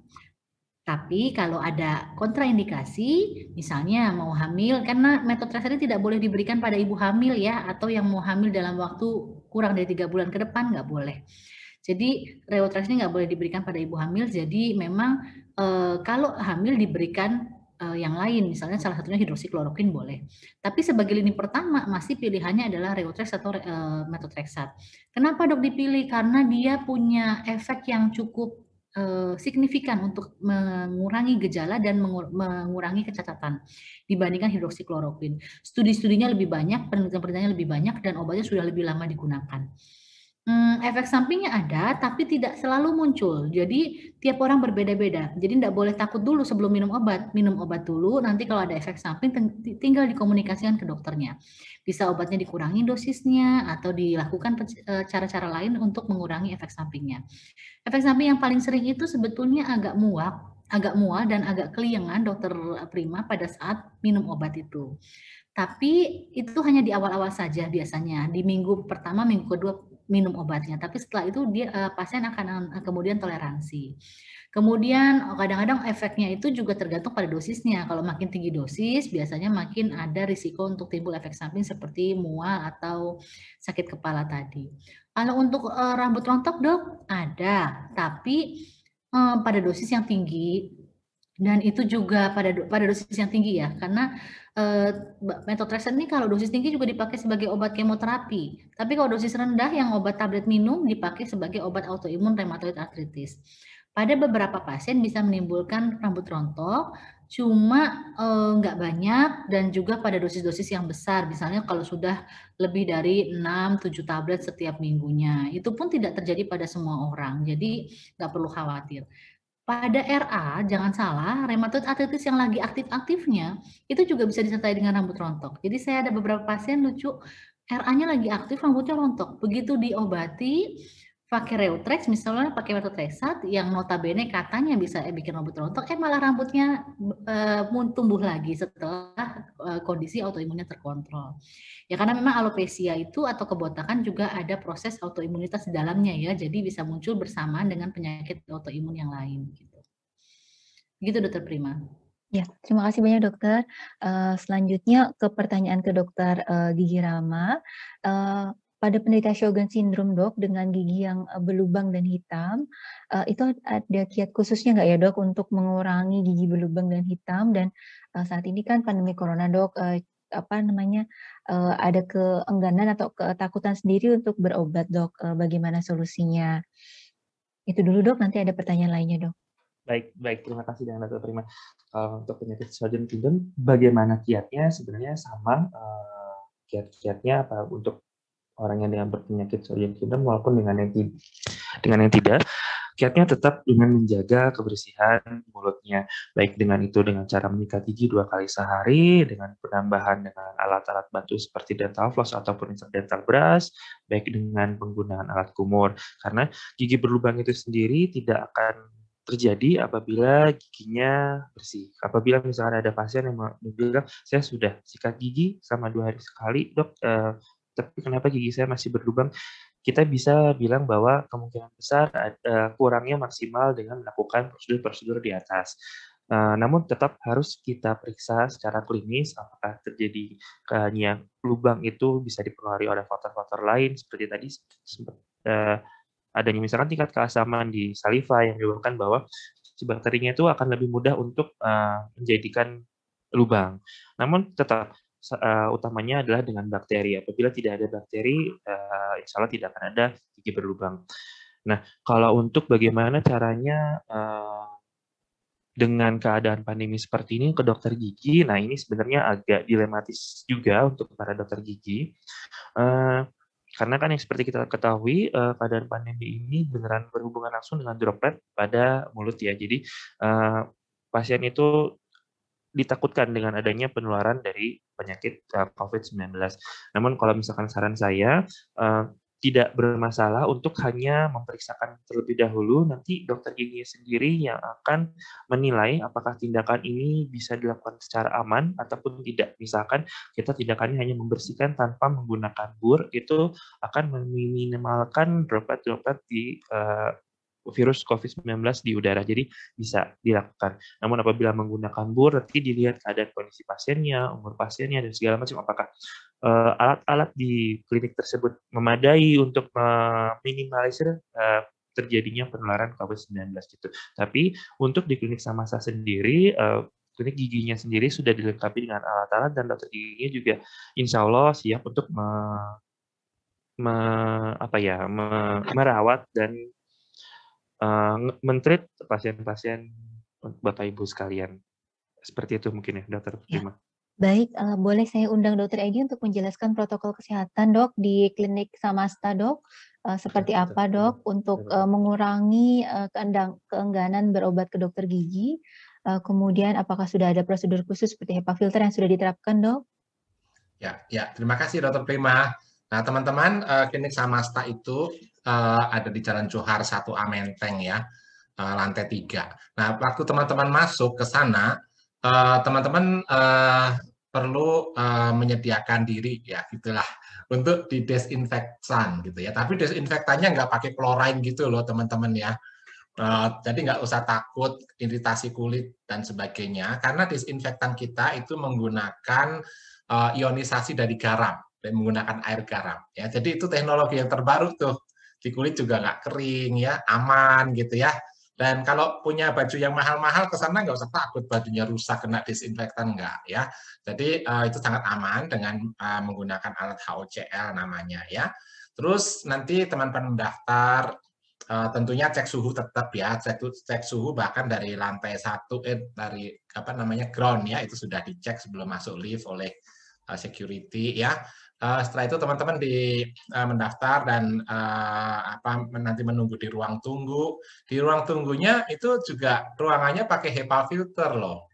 Tapi kalau ada kontraindikasi, misalnya mau hamil, karena methotrexate ini tidak boleh diberikan pada ibu hamil ya, atau yang mau hamil dalam waktu kurang dari 3 bulan ke depan, nggak boleh. Jadi Reutrex ini nggak boleh diberikan pada ibu hamil. Jadi memang kalau hamil diberikan yang lain, misalnya salah satunya hidroksikloroquine boleh. Tapi sebagai lini pertama masih pilihannya adalah Reutrex atau methotrexate. Kenapa dok dipilih? Karena dia punya efek yang cukup signifikan untuk mengurangi gejala dan mengurangi kecacatan dibandingkan hidroksikloroquine. Studi-studinya lebih banyak, penelitian-penelitiannya lebih banyak, dan obatnya sudah lebih lama digunakan. Efek sampingnya ada, tapi tidak selalu muncul. Jadi tiap orang berbeda-beda. Jadi tidak boleh takut dulu sebelum minum obat. Minum obat dulu, nanti kalau ada efek samping tinggal dikomunikasikan ke dokternya. Bisa obatnya dikurangi dosisnya atau dilakukan cara-cara lain untuk mengurangi efek sampingnya. Efek samping yang paling sering itu sebetulnya agak mual dan agak keliengan dokter Prima pada saat minum obat itu. Tapi itu hanya di awal-awal saja biasanya, di minggu pertama, minggu kedua minum obatnya. Tapi setelah itu pasien akan kemudian toleransi. Kemudian kadang-kadang efeknya itu juga tergantung pada dosisnya. Kalau makin tinggi dosis, biasanya makin ada risiko untuk timbul efek samping seperti mual atau sakit kepala tadi. Kalau untuk rambut rontok dok, ada, tapi pada dosis yang tinggi, dan itu juga pada dosis yang tinggi ya, karena methotrexate ini kalau dosis tinggi juga dipakai sebagai obat kemoterapi. Tapi kalau dosis rendah yang obat tablet minum dipakai sebagai obat autoimun rheumatoid arthritis. Pada beberapa pasien bisa menimbulkan rambut rontok, cuma nggak banyak dan juga pada dosis-dosis yang besar. Misalnya kalau sudah lebih dari 6-7 tablet setiap minggunya. Itu pun tidak terjadi pada semua orang, jadi nggak perlu khawatir. Pada RA, jangan salah, rheumatoid arthritis yang lagi aktif-aktifnya, itu juga bisa disertai dengan rambut rontok. Jadi saya ada beberapa pasien lucu, RA-nya lagi aktif, rambutnya rontok. Begitu diobati, pakai Reutrex, misalnya pakai methotrexate, yang notabene katanya bisa bikin rambut rontok, malah rambutnya tumbuh lagi setelah kondisi autoimunnya terkontrol. Ya karena memang alopecia itu atau kebotakan juga ada proses autoimunitas di dalamnya ya, jadi bisa muncul bersamaan dengan penyakit autoimun yang lain. Gitu dokter Prima. Ya, terima kasih banyak dokter. Selanjutnya ke pertanyaan ke dokter Gigi Rama. Pada penderita Sjogren syndrome dok dengan gigi yang berlubang dan hitam, itu ada kiat khususnya nggak ya dok untuk mengurangi gigi berlubang dan hitam? Dan saat ini kan pandemi corona dok, ada keengganan atau ketakutan sendiri untuk berobat dok. Bagaimana solusinya? Itu dulu dok, nanti ada pertanyaan lainnya dok. Baik, terima kasih dengan Dr. Prima. Untuk penyakit Sjogren syndrome, bagaimana kiatnya? Sebenarnya sama kiat-kiatnya apa untuk orang yang dengan berpenyakit Sjogren syndrome maupun dengan yang tidak. Kiatnya tetap dengan menjaga kebersihan mulutnya, baik dengan cara menyikat gigi 2 kali sehari, dengan penambahan dengan alat-alat bantu seperti dental floss ataupun dental brush, baik dengan penggunaan alat kumur. Karena gigi berlubang itu sendiri tidak akan terjadi apabila giginya bersih. Apabila misalnya ada pasien yang bilang, saya sudah sikat gigi selama 2 hari sekali, dok, tapi kenapa gigi saya masih berlubang? Kita bisa bilang bahwa kemungkinan besar kurangnya maksimal dengan melakukan prosedur-prosedur di atas. Namun tetap harus kita periksa secara klinis apakah terjadi lubang itu bisa dipengaruhi oleh faktor-faktor lain seperti tadi sempat adanya misalkan tingkat keasaman di saliva yang menyebabkan bahwa si bakterinya itu akan lebih mudah untuk menjadikan lubang. Namun tetap utamanya adalah dengan bakteri. Apabila tidak ada bakteri, insya Allah tidak akan ada gigi berlubang. Nah, kalau untuk bagaimana caranya dengan keadaan pandemi seperti ini ke dokter gigi, nah ini sebenarnya agak dilematis juga untuk para dokter gigi. Karena kan yang seperti kita ketahui, keadaan pandemi ini beneran berhubungan langsung dengan droplet pada mulut ya. Jadi pasien itu ditakutkan dengan adanya penularan dari penyakit COVID-19. Namun kalau misalkan saran saya, tidak bermasalah untuk hanya memeriksakan terlebih dahulu, nanti dokter giginya sendiri yang akan menilai apakah tindakan ini bisa dilakukan secara aman ataupun tidak. Misalkan kita tindakannya hanya membersihkan tanpa menggunakan bur, itu akan meminimalkan droplet-droplet di virus COVID-19 di udara, jadi bisa dilakukan. Namun apabila menggunakan bur, nanti dilihat keadaan kondisi pasiennya, umur pasiennya, dan segala macam, apakah alat-alat di klinik tersebut memadai untuk meminimalisir terjadinya penularan COVID-19 gitu. Tapi untuk di klinik Samasta sendiri, klinik giginya sendiri sudah dilengkapi dengan alat-alat dan dokter giginya juga insya Allah siap untuk merawat dan men-treat pasien-pasien Bapak Ibu sekalian. Seperti itu mungkin ya, Dokter Prima. Baik, boleh saya undang Dokter Edi untuk menjelaskan protokol kesehatan, Dok, di klinik Samasta, Dok. Seperti apa, Dok, untuk mengurangi keengganan berobat ke dokter gigi? Kemudian apakah sudah ada prosedur khusus seperti HEPA filter yang sudah diterapkan, Dok? Ya, terima kasih Dokter Prima. Nah, teman-teman, klinik Samasta itu ada di Jalan Johar 1A Menteng ya, lantai 3. Nah, waktu teman-teman masuk ke sana, teman-teman perlu menyediakan diri ya, gitulah, untuk didesinfektan gitu ya. Tapi desinfektannya nggak pakai klorin gitu loh, teman-teman ya. Jadi nggak usah takut iritasi kulit dan sebagainya, karena disinfektan kita itu menggunakan ionisasi dari garam, dan menggunakan air garam. Ya, jadi itu teknologi yang terbaru tuh, di kulit juga nggak kering ya, aman gitu ya. Dan kalau punya baju yang mahal-mahal ke sana nggak usah takut bajunya rusak kena disinfektan, nggak ya. Jadi itu sangat aman dengan menggunakan alat HOCL namanya ya. Terus nanti teman-teman mendaftar, tentunya cek suhu tetap ya, cek suhu bahkan dari lantai 1, dari ground ya, itu sudah dicek sebelum masuk lift oleh security ya. Setelah itu teman-teman mendaftar dan nanti menunggu di ruang tunggu. Di ruang tunggunya itu juga ruangannya pakai HEPA filter loh,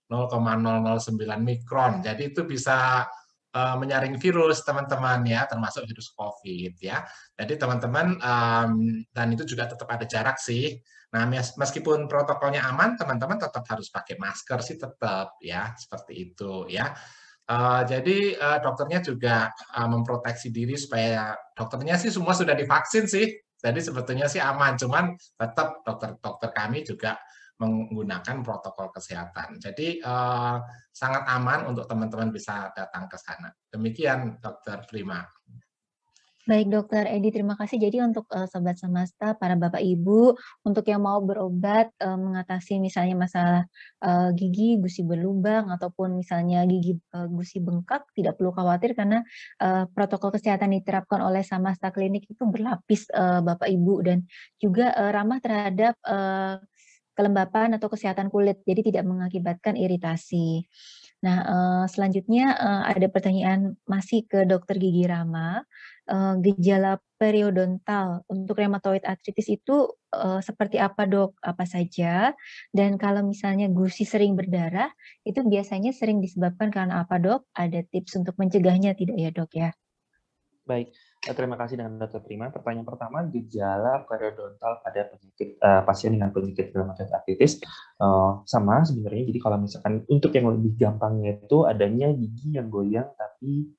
0,009 mikron. Jadi itu bisa menyaring virus teman-teman ya, termasuk virus COVID ya. Jadi teman-teman, dan itu juga tetap ada jarak sih. Nah, meskipun protokolnya aman, teman-teman tetap harus pakai masker sih tetap ya, seperti itu ya. Jadi dokternya juga memproteksi diri supaya dokternya sih semua sudah divaksin sih, jadi sebetulnya sih aman, cuman tetap dokter kami juga menggunakan protokol kesehatan. Jadi sangat aman untuk teman-teman bisa datang ke sana. Demikian Dokter Prima. Baik Dokter Edi, terima kasih. Jadi untuk Sobat Samasta, para Bapak Ibu, untuk yang mau berobat mengatasi misalnya masalah gigi, gusi berlubang, ataupun misalnya gigi gusi bengkak, tidak perlu khawatir karena protokol kesehatan diterapkan oleh Samasta Klinik itu berlapis Bapak Ibu, dan juga ramah terhadap kelembapan atau kesehatan kulit, jadi tidak mengakibatkan iritasi. Nah, selanjutnya ada pertanyaan masih ke Dokter Gigi Rama. Gejala periodontal untuk rheumatoid arthritis itu seperti apa, Dok? Apa saja? Dan kalau misalnya gusi sering berdarah, itu biasanya sering disebabkan karena apa, Dok? Ada tips untuk mencegahnya tidak ya, Dok ya? Baik, terima kasih dengan Dokter Prima. Pertanyaan pertama, gejala periodontal pada pasien dengan penyakit rheumatoid arthritis sama sebenarnya. Jadi kalau misalkan untuk yang lebih gampangnya itu adanya gigi yang goyang tapi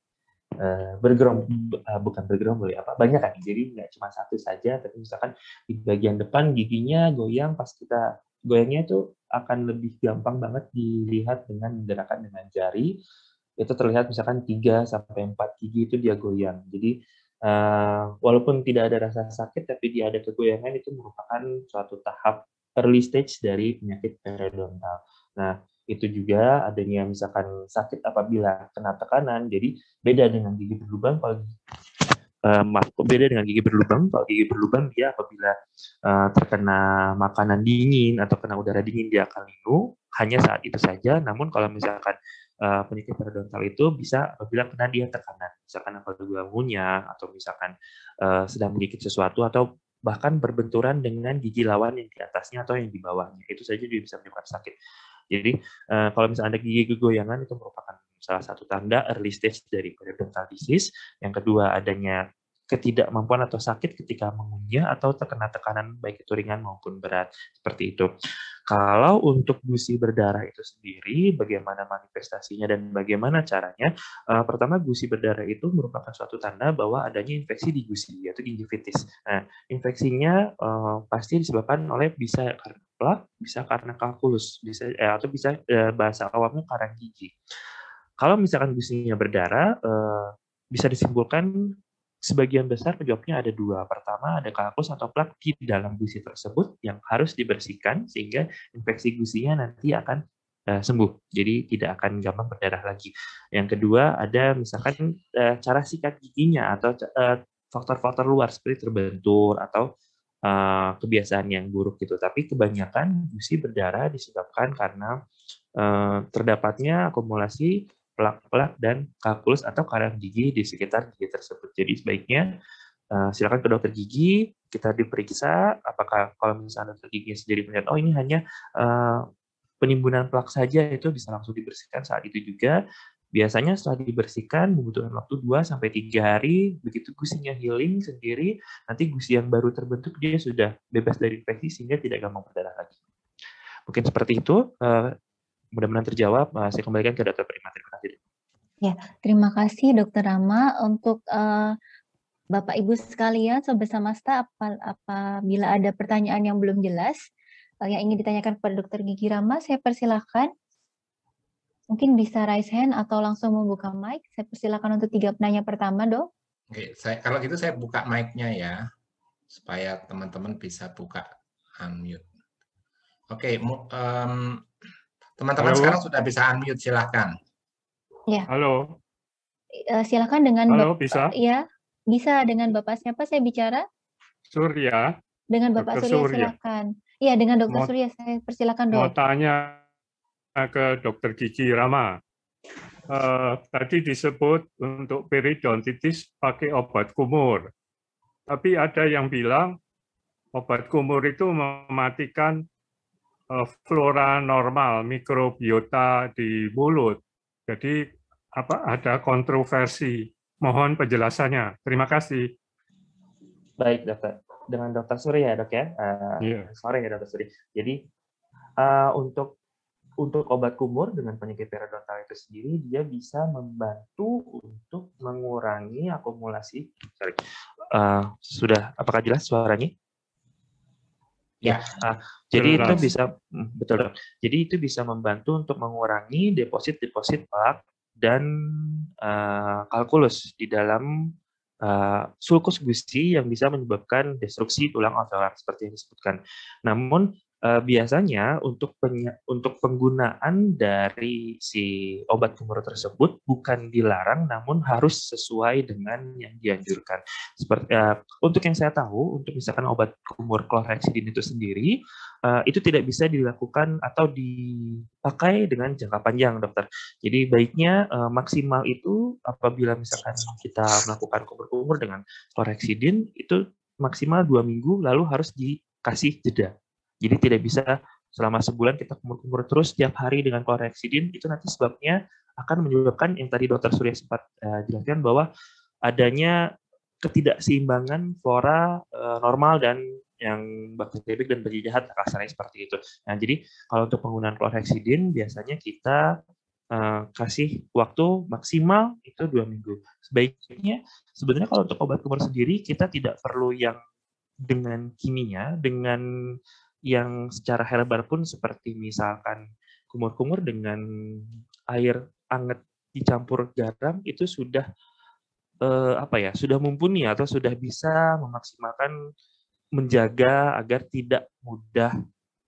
bukan bergerombol ya, banyak kan, jadi nggak cuma satu saja, tapi misalkan di bagian depan giginya goyang, pas kita goyangnya itu akan lebih gampang banget dilihat dengan menggerakkan dengan jari, itu terlihat misalkan 3-4 gigi itu dia goyang. Jadi walaupun tidak ada rasa sakit, tapi dia ada kegoyangan, itu merupakan suatu tahap early stage dari penyakit periodontal. Nah, Itu juga adanya misalkan sakit apabila kena tekanan, jadi beda dengan gigi berlubang. Kalau beda dengan gigi berlubang. Kalau gigi berlubang dia apabila terkena makanan dingin atau kena udara dingin dia akan linu hanya saat itu saja. Namun kalau misalkan penyakit periodontal itu bisa apabila kena dia tekanan, misalkan apabila ngunyah atau misalkan sedang menggigit sesuatu atau bahkan berbenturan dengan gigi lawan yang di atasnya atau yang di bawahnya, itu saja juga bisa menyebabkan sakit. Jadi kalau misalnya ada gigi kegoyangan itu merupakan salah satu tanda early stage dari periodontal disease. Yang kedua, adanya ketidakmampuan atau sakit ketika mengunyah atau terkena tekanan baik itu ringan maupun berat, seperti itu. Kalau untuk gusi berdarah itu sendiri, bagaimana manifestasinya dan bagaimana caranya? Pertama, gusi berdarah itu merupakan suatu tanda bahwa adanya infeksi di gusi, yaitu gingivitis. Nah, infeksinya pasti disebabkan oleh bisa karena plak, bisa karena kalkulus, bisa atau bisa bahasa awamnya karang gigi. Kalau misalkan gusinya berdarah, bisa disimpulkan sebagian besar penyebabnya ada dua. Pertama, ada kalkulus atau plak di dalam gusi tersebut yang harus dibersihkan sehingga infeksi gusinya nanti akan sembuh. Jadi tidak akan gampang berdarah lagi. Yang kedua, ada misalkan cara sikat giginya atau faktor-faktor luar seperti terbentur atau kebiasaan yang buruk gitu. Tapi kebanyakan gusi berdarah disebabkan karena terdapatnya akumulasi plak-plak dan kalkulus atau karang gigi di sekitar gigi tersebut. Jadi sebaiknya silakan ke dokter gigi, kita diperiksa apakah kalau misalnya dokter gigi sendiri melihat oh ini hanya penimbunan plak saja, itu bisa langsung dibersihkan saat itu juga. Biasanya setelah dibersihkan membutuhkan waktu 2-3 hari, begitu gusinya healing sendiri, nanti gusi yang baru terbentuk dia sudah bebas dari infeksi sehingga tidak gampang berdarah lagi. Mungkin seperti itu. Mudah-mudahan terjawab. Saya kembalikan ke Dr. Prima. Terima kasih. Ya, terima kasih Dr. Rama. Untuk Bapak Ibu sekalian, Sobat Samasta, apabila ada pertanyaan yang belum jelas, yang ingin ditanyakan kepada Dr. Gigi Rama, saya persilakan. Mungkin bisa raise hand atau langsung membuka mic. Saya persilakan untuk 3 penanya pertama, Dok. Oke, kalau gitu saya buka mic-nya ya, supaya teman-teman bisa buka unmute. Oke, teman-teman sekarang sudah bisa unmute, silahkan. Ya. Halo. Silakan dengan Halo, bisa? Ya, bisa dengan Bapak siapa saya bicara? Surya. Dengan Bapak Surya, silakan. Iya, dengan Dr. Surya, saya persilakan, Dok. Mau tanya ke Dr. Gigi Rama. Tadi disebut untuk periodontitis pakai obat kumur. Tapi ada yang bilang obat kumur itu mematikan flora normal, mikrobiota di mulut. Jadi ada kontroversi. Mohon penjelasannya. Terima kasih. Baik, Dokter. Dengan Dr. Surya, Dok ya. Sore ya, Dr. Surya. Jadi untuk obat kumur dengan penyakit periodontal itu sendiri, dia bisa membantu untuk mengurangi akumulasi. Apakah jelas suaranya? Ya, jadi itu bisa betul. Jadi itu bisa membantu untuk mengurangi deposit-deposit plak dan kalkulus di dalam sulcus gusi yang bisa menyebabkan destruksi tulang alveolar seperti yang disebutkan. Namun biasanya untuk penggunaan dari si obat kumur tersebut bukan dilarang, namun harus sesuai dengan yang dianjurkan. Seperti untuk yang saya tahu, untuk misalkan obat kumur chlorhexidine itu sendiri, itu tidak bisa dilakukan atau dipakai dengan jangka panjang, Dokter. Jadi baiknya maksimal itu apabila misalkan kita melakukan kumur-kumur dengan chlorhexidine itu maksimal 2 minggu, lalu harus dikasih jeda. Jadi tidak bisa selama sebulan kita kumur-kumur terus setiap hari dengan chlorhexidine, itu nanti sebabnya akan menyebabkan yang tadi Dr. Surya sempat jelaskan bahwa adanya ketidakseimbangan flora normal dan yang bakteriobik dan bakteri jahat, kasarnya seperti itu. Nah, jadi kalau untuk penggunaan chlorhexidine biasanya kita kasih waktu maksimal itu 2 minggu. Sebaiknya sebenarnya kalau untuk obat kumur sendiri kita tidak perlu yang dengan kimia, dengan yang secara herbal pun seperti misalkan kumur-kumur dengan air hangat dicampur garam itu sudah sudah mumpuni atau sudah bisa memaksimalkan menjaga agar tidak mudah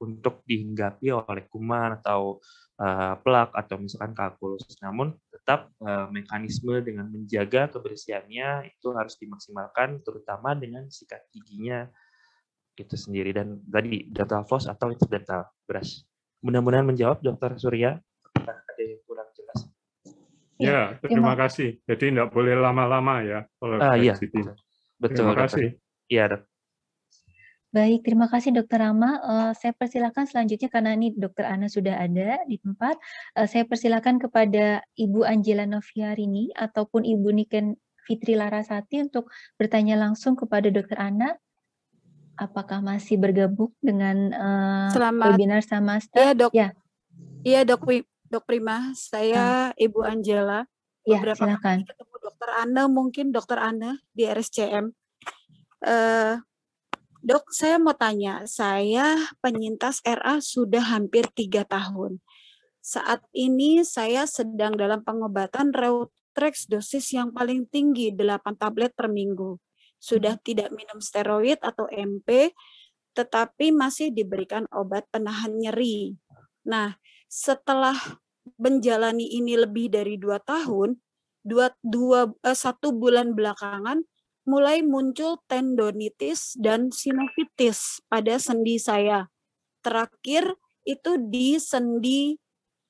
untuk dihinggapi oleh kuman atau plak atau misalkan kalkulus. Namun tetap mekanisme dengan menjaga kebersihannya itu harus dimaksimalkan, terutama dengan sikat giginya itu sendiri. Dan tadi dental floss atau dental brush. Mudah-mudahan menjawab, Dokter Surya. Apakah ada yang kurang jelas? Ya, terima kasih. Jadi tidak boleh lama-lama ya kalau Iya, betul. betul. Terima kasih. Iya, Dok. Baik, terima kasih Dokter Rama. Saya persilakan selanjutnya karena ini Dokter Ana sudah ada di tempat. Saya persilakan kepada Ibu Angela Noviarini ataupun Ibu Niken Fitri Larasati untuk bertanya langsung kepada Dokter Ana. Apakah masih bergabung dengan webinar Samasta? Iya, Dok. Ya. Iya, Dok Prima. Saya Ibu Angela. Ya, Beberapa silakan. kali ketemu Dokter Ana, mungkin Dokter Ana di RSCM. Dok, saya mau tanya, saya penyintas RA sudah hampir 3 tahun. Saat ini saya sedang dalam pengobatan Reutrex dosis yang paling tinggi, 8 tablet per minggu. Sudah tidak minum steroid atau MP, tetapi masih diberikan obat penahan nyeri. Nah, setelah menjalani ini lebih dari 2 tahun, 1 bulan belakangan, mulai muncul tendonitis dan sinovitis pada sendi saya. Terakhir itu di sendi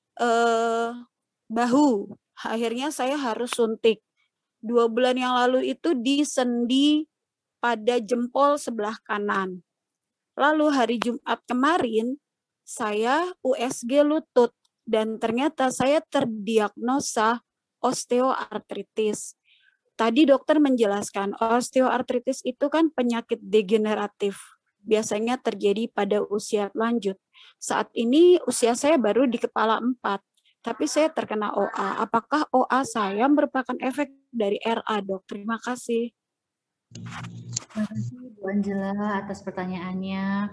bahu. Akhirnya saya harus suntik. 2 bulan yang lalu itu di sendi pada jempol sebelah kanan. Lalu hari Jumat kemarin saya USG lutut dan ternyata saya terdiagnosa osteoartritis. Tadi dokter menjelaskan osteoartritis itu kan penyakit degeneratif. Biasanya terjadi pada usia lanjut. Saat ini usia saya baru di kepala 4, tapi saya terkena OA. Apakah OA saya merupakan efek dari RA, Dok? Terima kasih. Terima kasih Bu Angela atas pertanyaannya.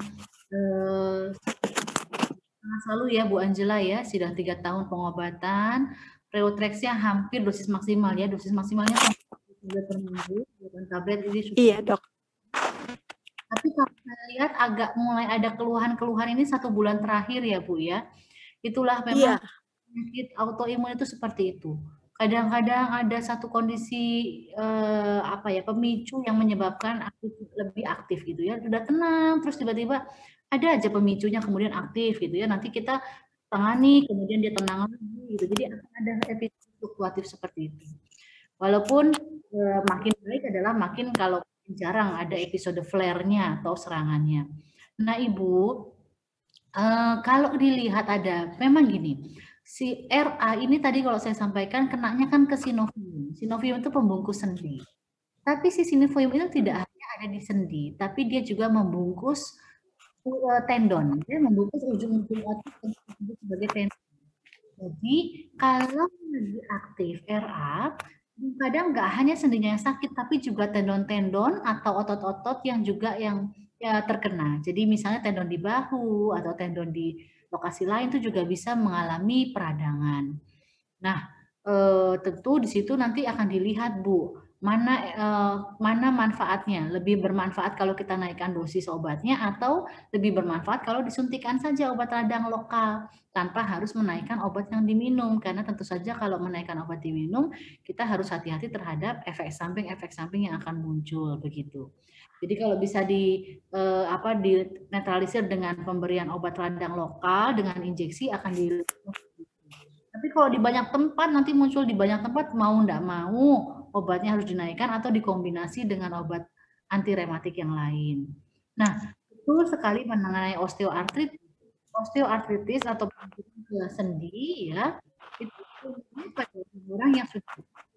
Selalu ya Bu Angela ya, sudah 3 tahun pengobatan. Reutrex-nya hampir dosis maksimal ya, dosis maksimalnya per minggu, 8 tablet ini sudah. Iya, Dok. Tapi kalau saya lihat agak mulai ada keluhan-keluhan ini 1 bulan terakhir ya Bu ya. Itulah memang penyakit autoimun itu seperti itu. Kadang-kadang ada satu kondisi pemicu yang menyebabkan lebih aktif gitu ya. Sudah tenang terus tiba-tiba ada aja pemicunya kemudian aktif gitu ya. Nanti kita tangani kemudian dia tenang lagi gitu. Jadi akan ada episode fluktuatif seperti itu. Walaupun makin baik adalah makin kalau jarang ada episode flare-nya atau serangannya. Nah Ibu, kalau dilihat ada, memang gini, si RA ini tadi kalau saya sampaikan kenanya kan ke sinovium. Sinovium itu pembungkus sendi. Tapi si sinovium itu tidak hanya ada di sendi, tapi dia juga membungkus tendon. Dia membungkus ujung-ujung otot yang disebut sebagai tendon. Jadi kalau lagi aktif RA, kadang nggak hanya sendinya yang sakit, tapi juga tendon-tendon atau otot-otot yang juga yang terkena. Jadi misalnya tendon di bahu atau tendon di lokasi lain itu juga bisa mengalami peradangan. Nah, tentu di situ nanti akan dilihat Bu, mana manfaatnya. Lebih bermanfaat kalau kita naikkan dosis obatnya atau lebih bermanfaat kalau disuntikan saja obat radang lokal tanpa harus menaikkan obat yang diminum. Karena tentu saja kalau menaikkan obat diminum, kita harus hati-hati terhadap efek samping yang akan muncul begitu. Jadi kalau bisa dinetralisir dengan pemberian obat radang lokal dengan injeksi akan di. Tapi kalau di banyak tempat nanti muncul di banyak tempat mau nggak mau obatnya harus dinaikkan atau dikombinasi dengan obat anti rematik yang lain. Nah, betul sekali mengenai osteoartritis atau penyakit sendi ya itu pada orang yang sudah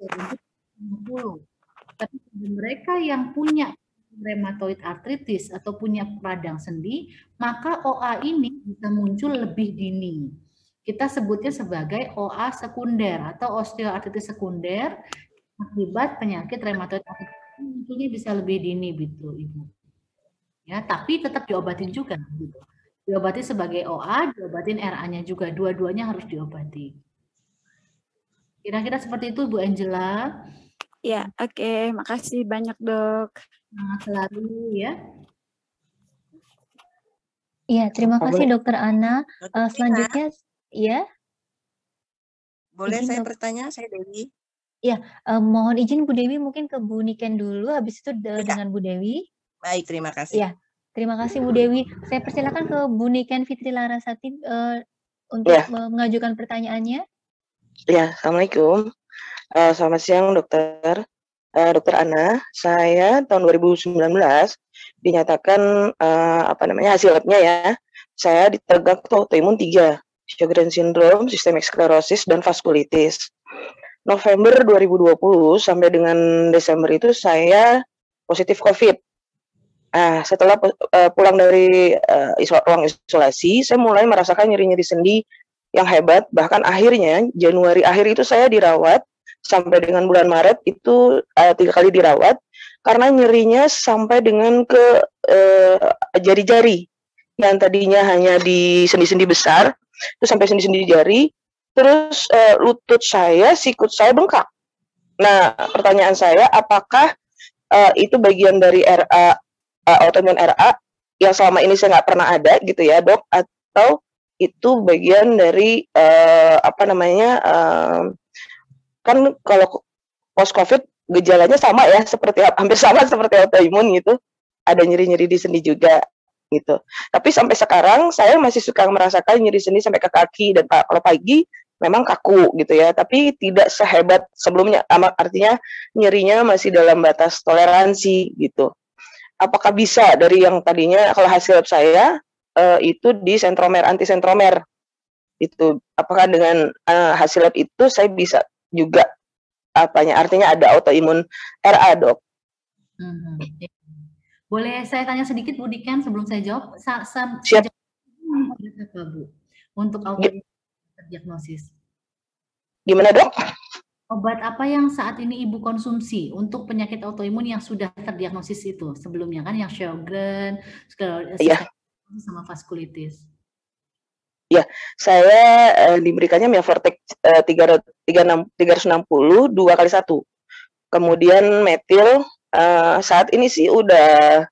50. Tapi mereka yang punya rheumatoid arthritis atau punya radang sendi, maka OA ini bisa muncul lebih dini. Kita sebutnya sebagai OA sekunder atau osteoartritis sekunder akibat penyakit rheumatoid arthritis munculnya bisa lebih dini gitu Ibu. Ya, tapi tetap diobatin juga gitu. Diobati sebagai OA, diobatin RA-nya juga, dua-duanya harus diobati. Kira-kira seperti itu Bu Angela. Ya, oke. Makasih banyak, Dok. Selalu ya. Iya, terima kasih Boleh. Dokter Ana. Dokter Prima, Selanjutnya, ya, boleh izin saya dok. bertanya? Saya Dewi. Iya, mohon izin Bu Dewi mungkin ke Bu Niken dulu, habis itu Ya, dengan Bu Dewi. baik, terima kasih. Iya, terima kasih Bu Dewi. Saya persilakan ke Bu Niken Fitri Larasati untuk Ya, mengajukan pertanyaannya. ya, Assalamualaikum. Selamat siang, Dokter. Dokter Ana, saya tahun 2019 dinyatakan hasil labnya ya. Saya ditegak autoimun 3, Sjogren syndrome, systemic sclerosis, dan vaskulitis. November 2020 sampai dengan Desember itu saya positif COVID. Setelah pulang dari ruang isolasi, saya mulai merasakan nyeri-nyeri sendi yang hebat. Bahkan akhirnya Januari akhir itu saya dirawat sampai dengan bulan Maret itu 3 kali dirawat karena nyerinya sampai dengan ke jari-jari yang tadinya hanya di sendi-sendi besar itu sampai sendi-sendi jari. Terus lutut saya, sikut saya bengkak. Nah, pertanyaan saya, apakah itu bagian dari RA, autoimun RA yang selama ini saya nggak pernah ada gitu ya, Dok, atau itu bagian dari kan kalau post COVID gejalanya sama ya, hampir sama seperti autoimun gitu, ada nyeri-nyeri di sendi juga gitu. Tapi sampai sekarang saya masih suka merasakan nyeri sendi sampai ke kaki dan kalau pagi memang kaku gitu ya, tapi tidak sehebat sebelumnya. Artinya nyerinya masih dalam batas toleransi gitu. Apakah bisa dari yang tadinya kalau hasil lab saya itu di sentromer, antisentromer itu, apakah dengan hasil lab itu saya bisa juga artinya ada autoimun RA, Dok? Boleh saya tanya sedikit Bu Diken sebelum saya jawab? Siap. Apa Bu untuk autoimun terdiagnosis? Gimana, Dok? Obat apa yang saat ini Ibu konsumsi untuk penyakit autoimun yang sudah terdiagnosis itu sebelumnya kan, yang Sjogren, sklerosis sama vaskulitis? Ya, saya diberikannya Miafortec 360 2 kali 1. Kemudian metil saat ini sih udah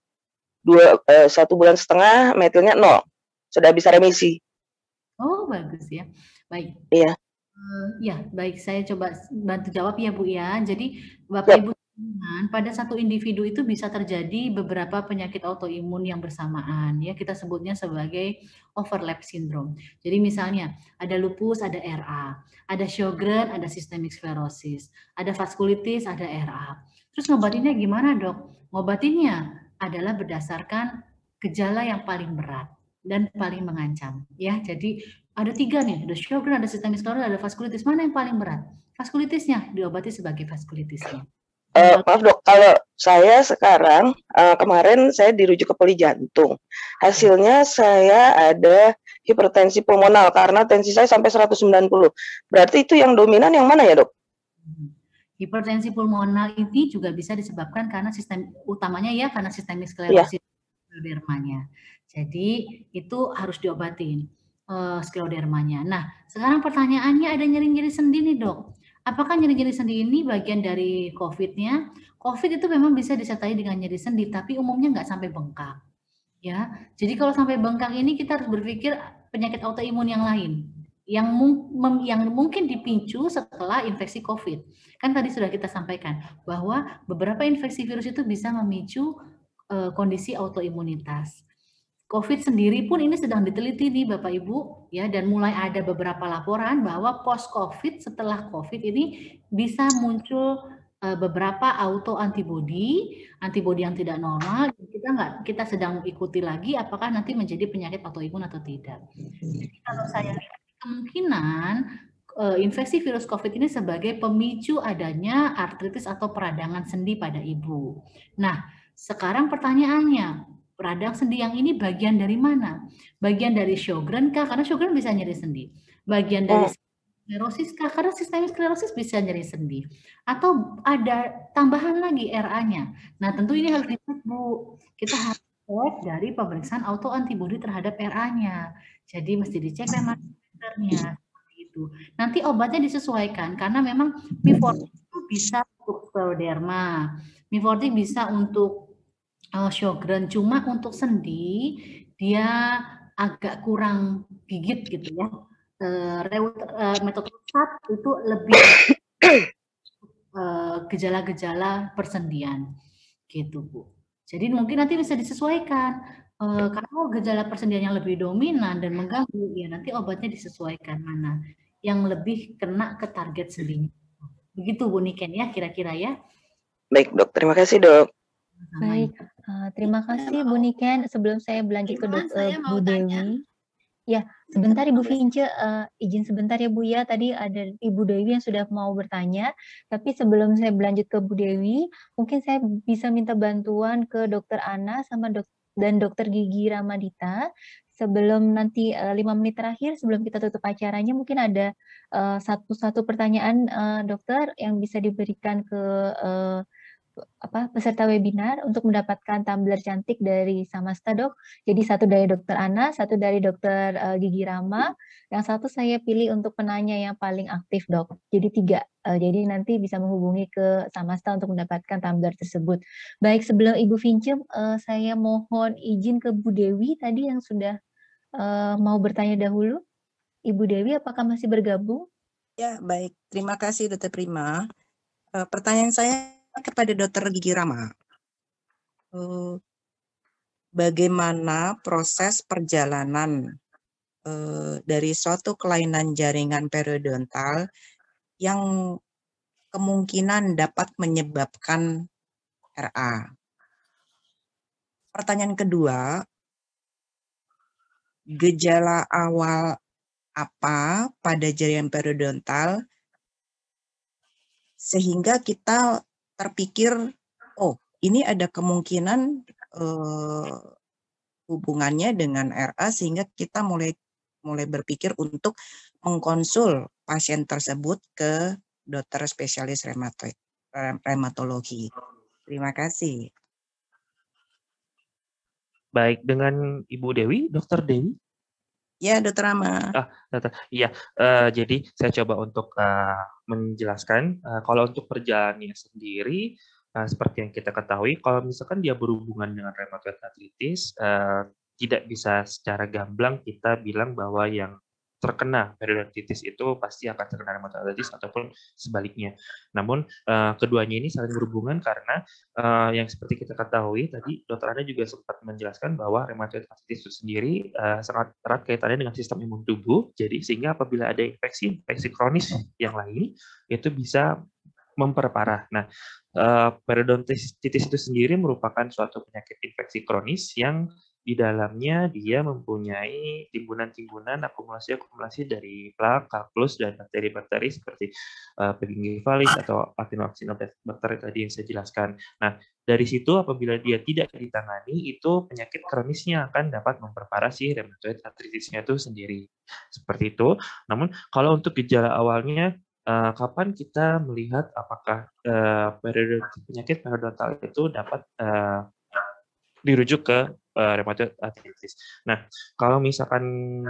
1,5 bulan metilnya 0. Sudah bisa remisi. Oh, bagus ya. Baik. Iya. Ya, baik. Saya coba bantu jawab ya, Bu ya. Jadi, Bapak Ibu, pada satu individu itu bisa terjadi beberapa penyakit autoimun yang bersamaan. Ya, kita sebutnya sebagai overlap syndrome. Jadi misalnya ada lupus, ada RA, ada Sjogren, ada systemic sclerosis, ada vaskulitis, ada RA. Terus ngobatinnya gimana, Dok? Ngobatinnya adalah berdasarkan gejala yang paling berat dan paling mengancam. Ya, jadi ada 3 nih, ada Sjogren, ada systemic sclerosis, ada vaskulitis. Mana yang paling berat? Vaskulitisnya diobati sebagai vaskulitisnya. Maaf Dok, kalau saya sekarang kemarin saya dirujuk ke poli jantung. Hasilnya saya ada hipertensi pulmonal karena tensi saya sampai 190. Berarti itu yang dominan yang mana ya, Dok? Hipertensi pulmonal ini juga bisa disebabkan karena utamanya ya karena sistemik sklerosis sklerodermanya. Jadi itu harus diobatin sklerodermanya. Nah, sekarang pertanyaannya ada nyeri-nyeri sendi nih, Dok. Apakah nyeri-nyeri sendi ini bagian dari COVID-nya? COVID itu memang bisa disertai dengan nyeri sendi, tapi umumnya nggak sampai bengkak. Ya, jadi kalau sampai bengkak ini kita harus berpikir penyakit autoimun yang lain, yang mungkin dipicu setelah infeksi COVID. Kan tadi sudah kita sampaikan bahwa beberapa infeksi virus itu bisa memicu kondisi autoimunitas. COVID sendiri pun ini sedang diteliti nih Bapak Ibu ya, dan mulai ada beberapa laporan bahwa post COVID setelah COVID ini bisa muncul beberapa antibodi yang tidak normal. Kita sedang ikuti lagi apakah nanti menjadi penyakit autoimun atau tidak. Jadi kalau saya lihat kemungkinan infeksi virus COVID ini sebagai pemicu adanya artritis atau peradangan sendi pada ibu. Nah, sekarang pertanyaannya, radang sendi yang ini bagian dari mana? Bagian dari Sjogren kah? Karena Sjogren bisa nyeri sendi. Bagian dari sklerosis kah? Karena sistemik sklerosis bisa nyeri sendi. Atau ada tambahan lagi RA-nya. Nah, tentu ini harus dicek, Bu. Kita harus cek dari pemeriksaan autoantibodi terhadap RA-nya. Jadi mesti dicek rematernya. Gitu. Nanti obatnya disesuaikan karena memang Mifortic itu bisa untuk skleroderma. Mifortic bisa untuk Sjogren, cuma untuk sendi dia agak kurang gigit gitu ya. Metode SAT itu lebih gejala-gejala persendian gitu Bu. Jadi mungkin nanti bisa disesuaikan. Kalau gejala persendian yang lebih dominan dan mengganggu, ya nanti obatnya disesuaikan mana yang lebih kena ke target sendinya. Begitu Bu Niken ya kira-kira ya. Baik dok, terima kasih dok. Baik, terima kasih Bu Niken. Sebelum saya berlanjut ke Bu Dewi. Ya, sebentar Ibu Vince, izin sebentar ya Bu ya. Tadi ada Ibu Dewi yang sudah mau bertanya. Tapi sebelum saya berlanjut ke Bu Dewi, mungkin saya bisa minta bantuan ke Dokter Ana sama dan Dokter Gigi Ramadita. Sebelum nanti 5 menit terakhir, sebelum kita tutup acaranya, mungkin ada satu pertanyaan dokter yang bisa diberikan ke peserta webinar untuk mendapatkan tumbler cantik dari Samasta dok. Jadi satu dari Dokter Ana, satu dari Dokter Gigi Rama, yang satu saya pilih untuk penanya yang paling aktif dok. Jadi 3. Jadi nanti bisa menghubungi ke Samasta untuk mendapatkan tumbler tersebut. Baik, sebelum Ibu Vince, saya mohon izin ke Bu Dewi tadi yang sudah mau bertanya dahulu. Ibu Dewi, apakah masih bergabung? Ya, baik. Terima kasih Dokter Prima. Pertanyaan saya kepada Dokter Gigi Rama. Bagaimana proses perjalanan dari suatu kelainan jaringan periodontal yang kemungkinan dapat menyebabkan RA? Pertanyaan kedua, gejala awal apa pada jaringan periodontal sehingga kita terpikir, oh ini ada kemungkinan hubungannya dengan RA sehingga kita mulai berpikir untuk mengkonsul pasien tersebut ke dokter spesialis reumatologi. Terima kasih. Baik, dengan Ibu Dewi, Dokter Dewi. Ya, Dokter Rama. Dokter. Iya, jadi saya coba untuk menjelaskan. Kalau untuk perjalanannya sendiri, seperti yang kita ketahui, kalau misalkan dia berhubungan dengan rheumatoid arthritis, tidak bisa secara gamblang kita bilang bahwa yang terkena periodontitis itu pasti akan terkena rheumatoid arthritis ataupun sebaliknya. Namun keduanya ini saling berhubungan karena yang seperti kita ketahui tadi Dokter Ana juga sempat menjelaskan bahwa rheumatoid arthritis itu sendiri sangat erat kaitannya dengan sistem imun tubuh. Jadi sehingga apabila ada infeksi kronis yang lain itu bisa memperparah. Nah, periodontitis itu sendiri merupakan suatu penyakit infeksi kronis yang di dalamnya dia mempunyai timbunan-timbunan akumulasi dari plak, kalkulus, dan bakteri-bakteri seperti Piggingivalis atau Actinobacter tadi yang saya jelaskan. Nah, dari situ apabila dia tidak ditangani, itu penyakit kronisnya akan dapat memperparah si rheumatoid arthritisnya itu sendiri. Seperti itu. Namun, kalau untuk gejala awalnya, kapan kita melihat apakah penyakit periodontal itu dapat dirujuk ke rheumatoid arthritis. Nah, kalau misalkan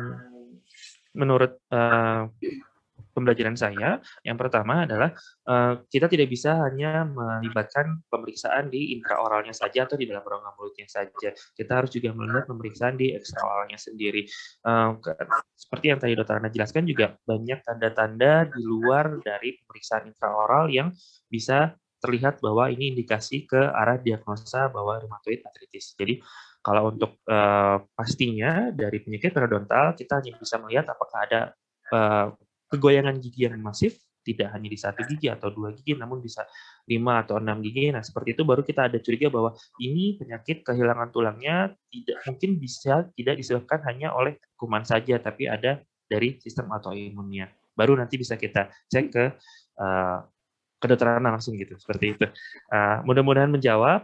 menurut pembelajaran saya, yang pertama adalah kita tidak bisa hanya melibatkan pemeriksaan di intraoralnya saja atau di dalam rongga mulutnya saja. Kita harus juga melihat pemeriksaan di ekstraoralnya sendiri. Seperti yang tadi Dokter Ana jelaskan juga banyak tanda-tanda di luar dari pemeriksaan intraoral yang bisa terlihat bahwa ini indikasi ke arah diagnosa bahwa rheumatoid arthritis. Jadi kalau untuk pastinya dari penyakit periodontal kita hanya bisa melihat apakah ada kegoyangan gigi yang masif, tidak hanya di 1 gigi atau 2 gigi, namun bisa 5 atau 6 gigi. Nah, seperti itu baru kita ada curiga bahwa ini penyakit kehilangan tulangnya mungkin bisa tidak disebabkan hanya oleh kuman saja, tapi ada dari sistem autoimunnya. Baru nanti bisa kita cek ke kedokteran langsung gitu, seperti itu. Mudah-mudahan menjawab.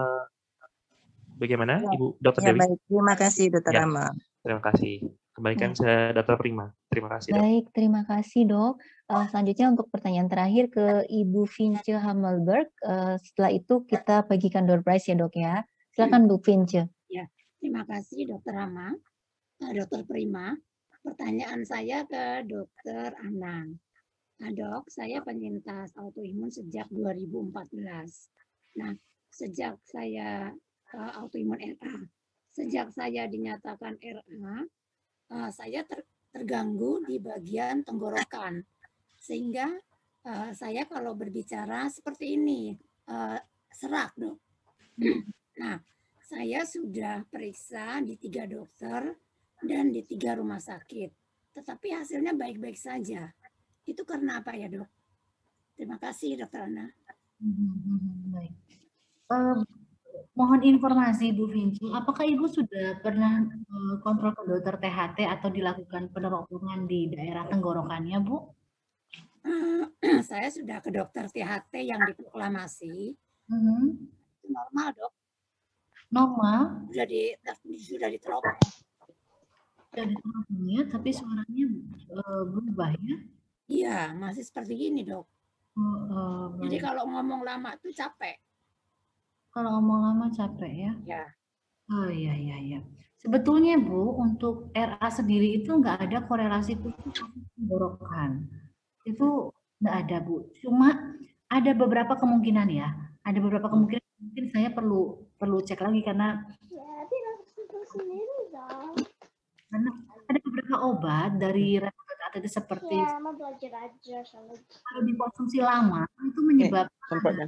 Bagaimana, Ibu Dokter Dewi? Baik, terima kasih Dokter Rama. Terima kasih. Kembalikan ke Dokter Prima. Terima kasih, Dok. Baik, terima kasih, Dok. Selanjutnya untuk pertanyaan terakhir ke Ibu Vince Hamelberg. Setelah itu kita bagikan door prize ya, Dok ya. Silakan Bu Vince. Ya, terima kasih Dokter Rama, Dokter Prima. Pertanyaan saya ke Dokter Anang. Nah, Dok, saya penyintas autoimun sejak 2014. Nah, sejak saya autoimun RA, sejak saya dinyatakan RA, saya terganggu di bagian tenggorokan. Sehingga saya kalau berbicara seperti ini, serak, Dok. Nah, saya sudah periksa di 3 dokter dan di 3 rumah sakit. Tetapi hasilnya baik-baik saja. Itu karena apa ya, Dok? Terima kasih, Dokter Ana. Baik. Mohon informasi Bu Vinci, apakah Ibu sudah pernah kontrol ke dokter THT atau dilakukan peneropongan di daerah tenggorokannya, Bu? Saya sudah ke dokter THT yang diproklamasi. Itu normal, Dok. Normal? Sudah diteropong. Sudah diteropong ya, tapi suaranya berubah ya? Iya, masih seperti gini, Dok. Jadi kalau ngomong lama tuh capek. Kalau ngomong lama capek ya? Ya. Oh iya. Sebetulnya Bu, untuk RA sendiri itu nggak ada korelasi khusus tenggorokan. Itu nggak ada Bu. Cuma ada beberapa kemungkinan ya. Ada beberapa kemungkinan mungkin saya perlu cek lagi karena ada beberapa obat dari rheumatoid arthritis seperti kalau dikonsumsi lama itu menyebabkan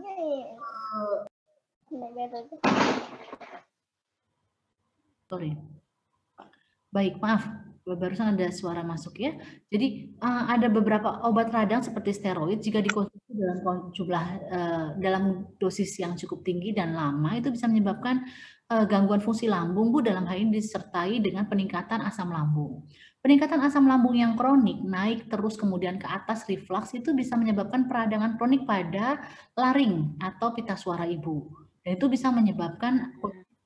sorry. Baik, maaf, barusan ada suara masuk ya. Jadi ada beberapa obat radang seperti steroid jika dikonsumsi dalam dosis yang cukup tinggi dan lama itu bisa menyebabkan gangguan fungsi lambung Bu, dalam hal ini disertai dengan peningkatan asam lambung. Peningkatan asam lambung yang kronik naik terus kemudian ke atas reflux itu bisa menyebabkan peradangan kronik pada laring atau pita suara ibu. Dan itu bisa menyebabkan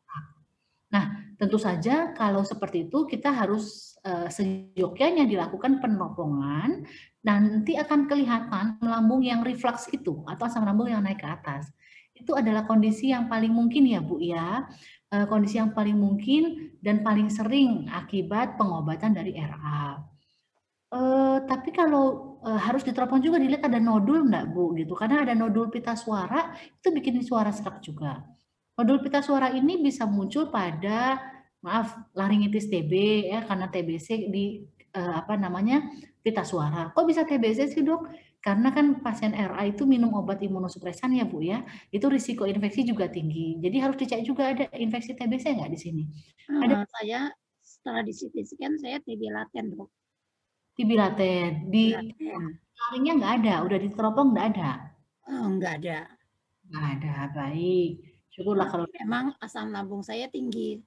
nah, tentu saja kalau seperti itu kita harus seyogyanya dilakukan peneropongan, nanti akan kelihatan lambung yang reflux itu atau asam lambung yang naik ke atas. Itu adalah kondisi yang paling mungkin ya Bu ya, kondisi yang paling mungkin dan paling sering akibat pengobatan dari RA. Tapi kalau harus diteropong juga dilihat ada nodul enggak Bu gitu, karena ada nodul pita suara itu bikin suara serak juga. Nodul pita suara ini bisa muncul pada laringitis TB ya, karena TBC di pita suara. Kok bisa TBC sih Dok? Karena kan pasien RA itu minum obat imunosupresan ya Bu ya, itu risiko infeksi juga tinggi. Jadi harus dicek juga ada infeksi TBC nggak di sini? Saya setelah di CT scan saya TB laten Dok. TB laten di laringnya nggak ada, udah diteropong nggak ada? Nggak ada. Nggak ada, baik. Syukurlah kalau memang asam lambung saya tinggi.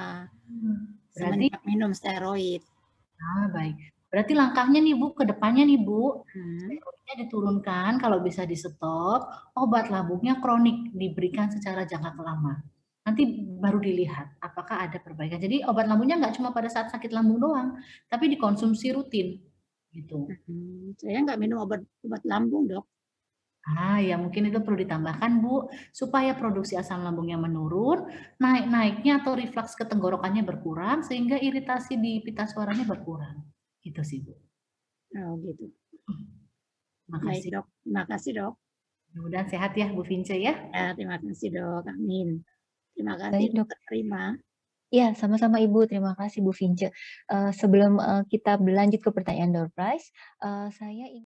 Semenjak minum steroid. Baik. Berarti langkahnya nih Bu, ke depannya nih Bu, steroidnya diturunkan, kalau bisa di stop, obat lambungnya kronik diberikan secara jangka lama. Nanti baru dilihat apakah ada perbaikan. Jadi obat lambungnya nggak cuma pada saat sakit lambung doang, tapi dikonsumsi rutin. Gitu. Saya nggak minum obat lambung Dok. Ya mungkin itu perlu ditambahkan Bu, supaya produksi asam lambungnya menurun, naik-naiknya atau reflux ke tenggorokannya berkurang, sehingga iritasi di pita suaranya berkurang. Gitu sih Bu. Oh gitu. Makasih. Baik Dok, terima kasih Dok. Mudah-mudahan sehat ya Bu Vince ya. Terima kasih Dok, amin. Terima kasih Baik, Dok. Dokter Prima. Ya, sama-sama Ibu. Terima kasih Bu Vince. Sebelum kita berlanjut ke pertanyaan door prize, saya ingin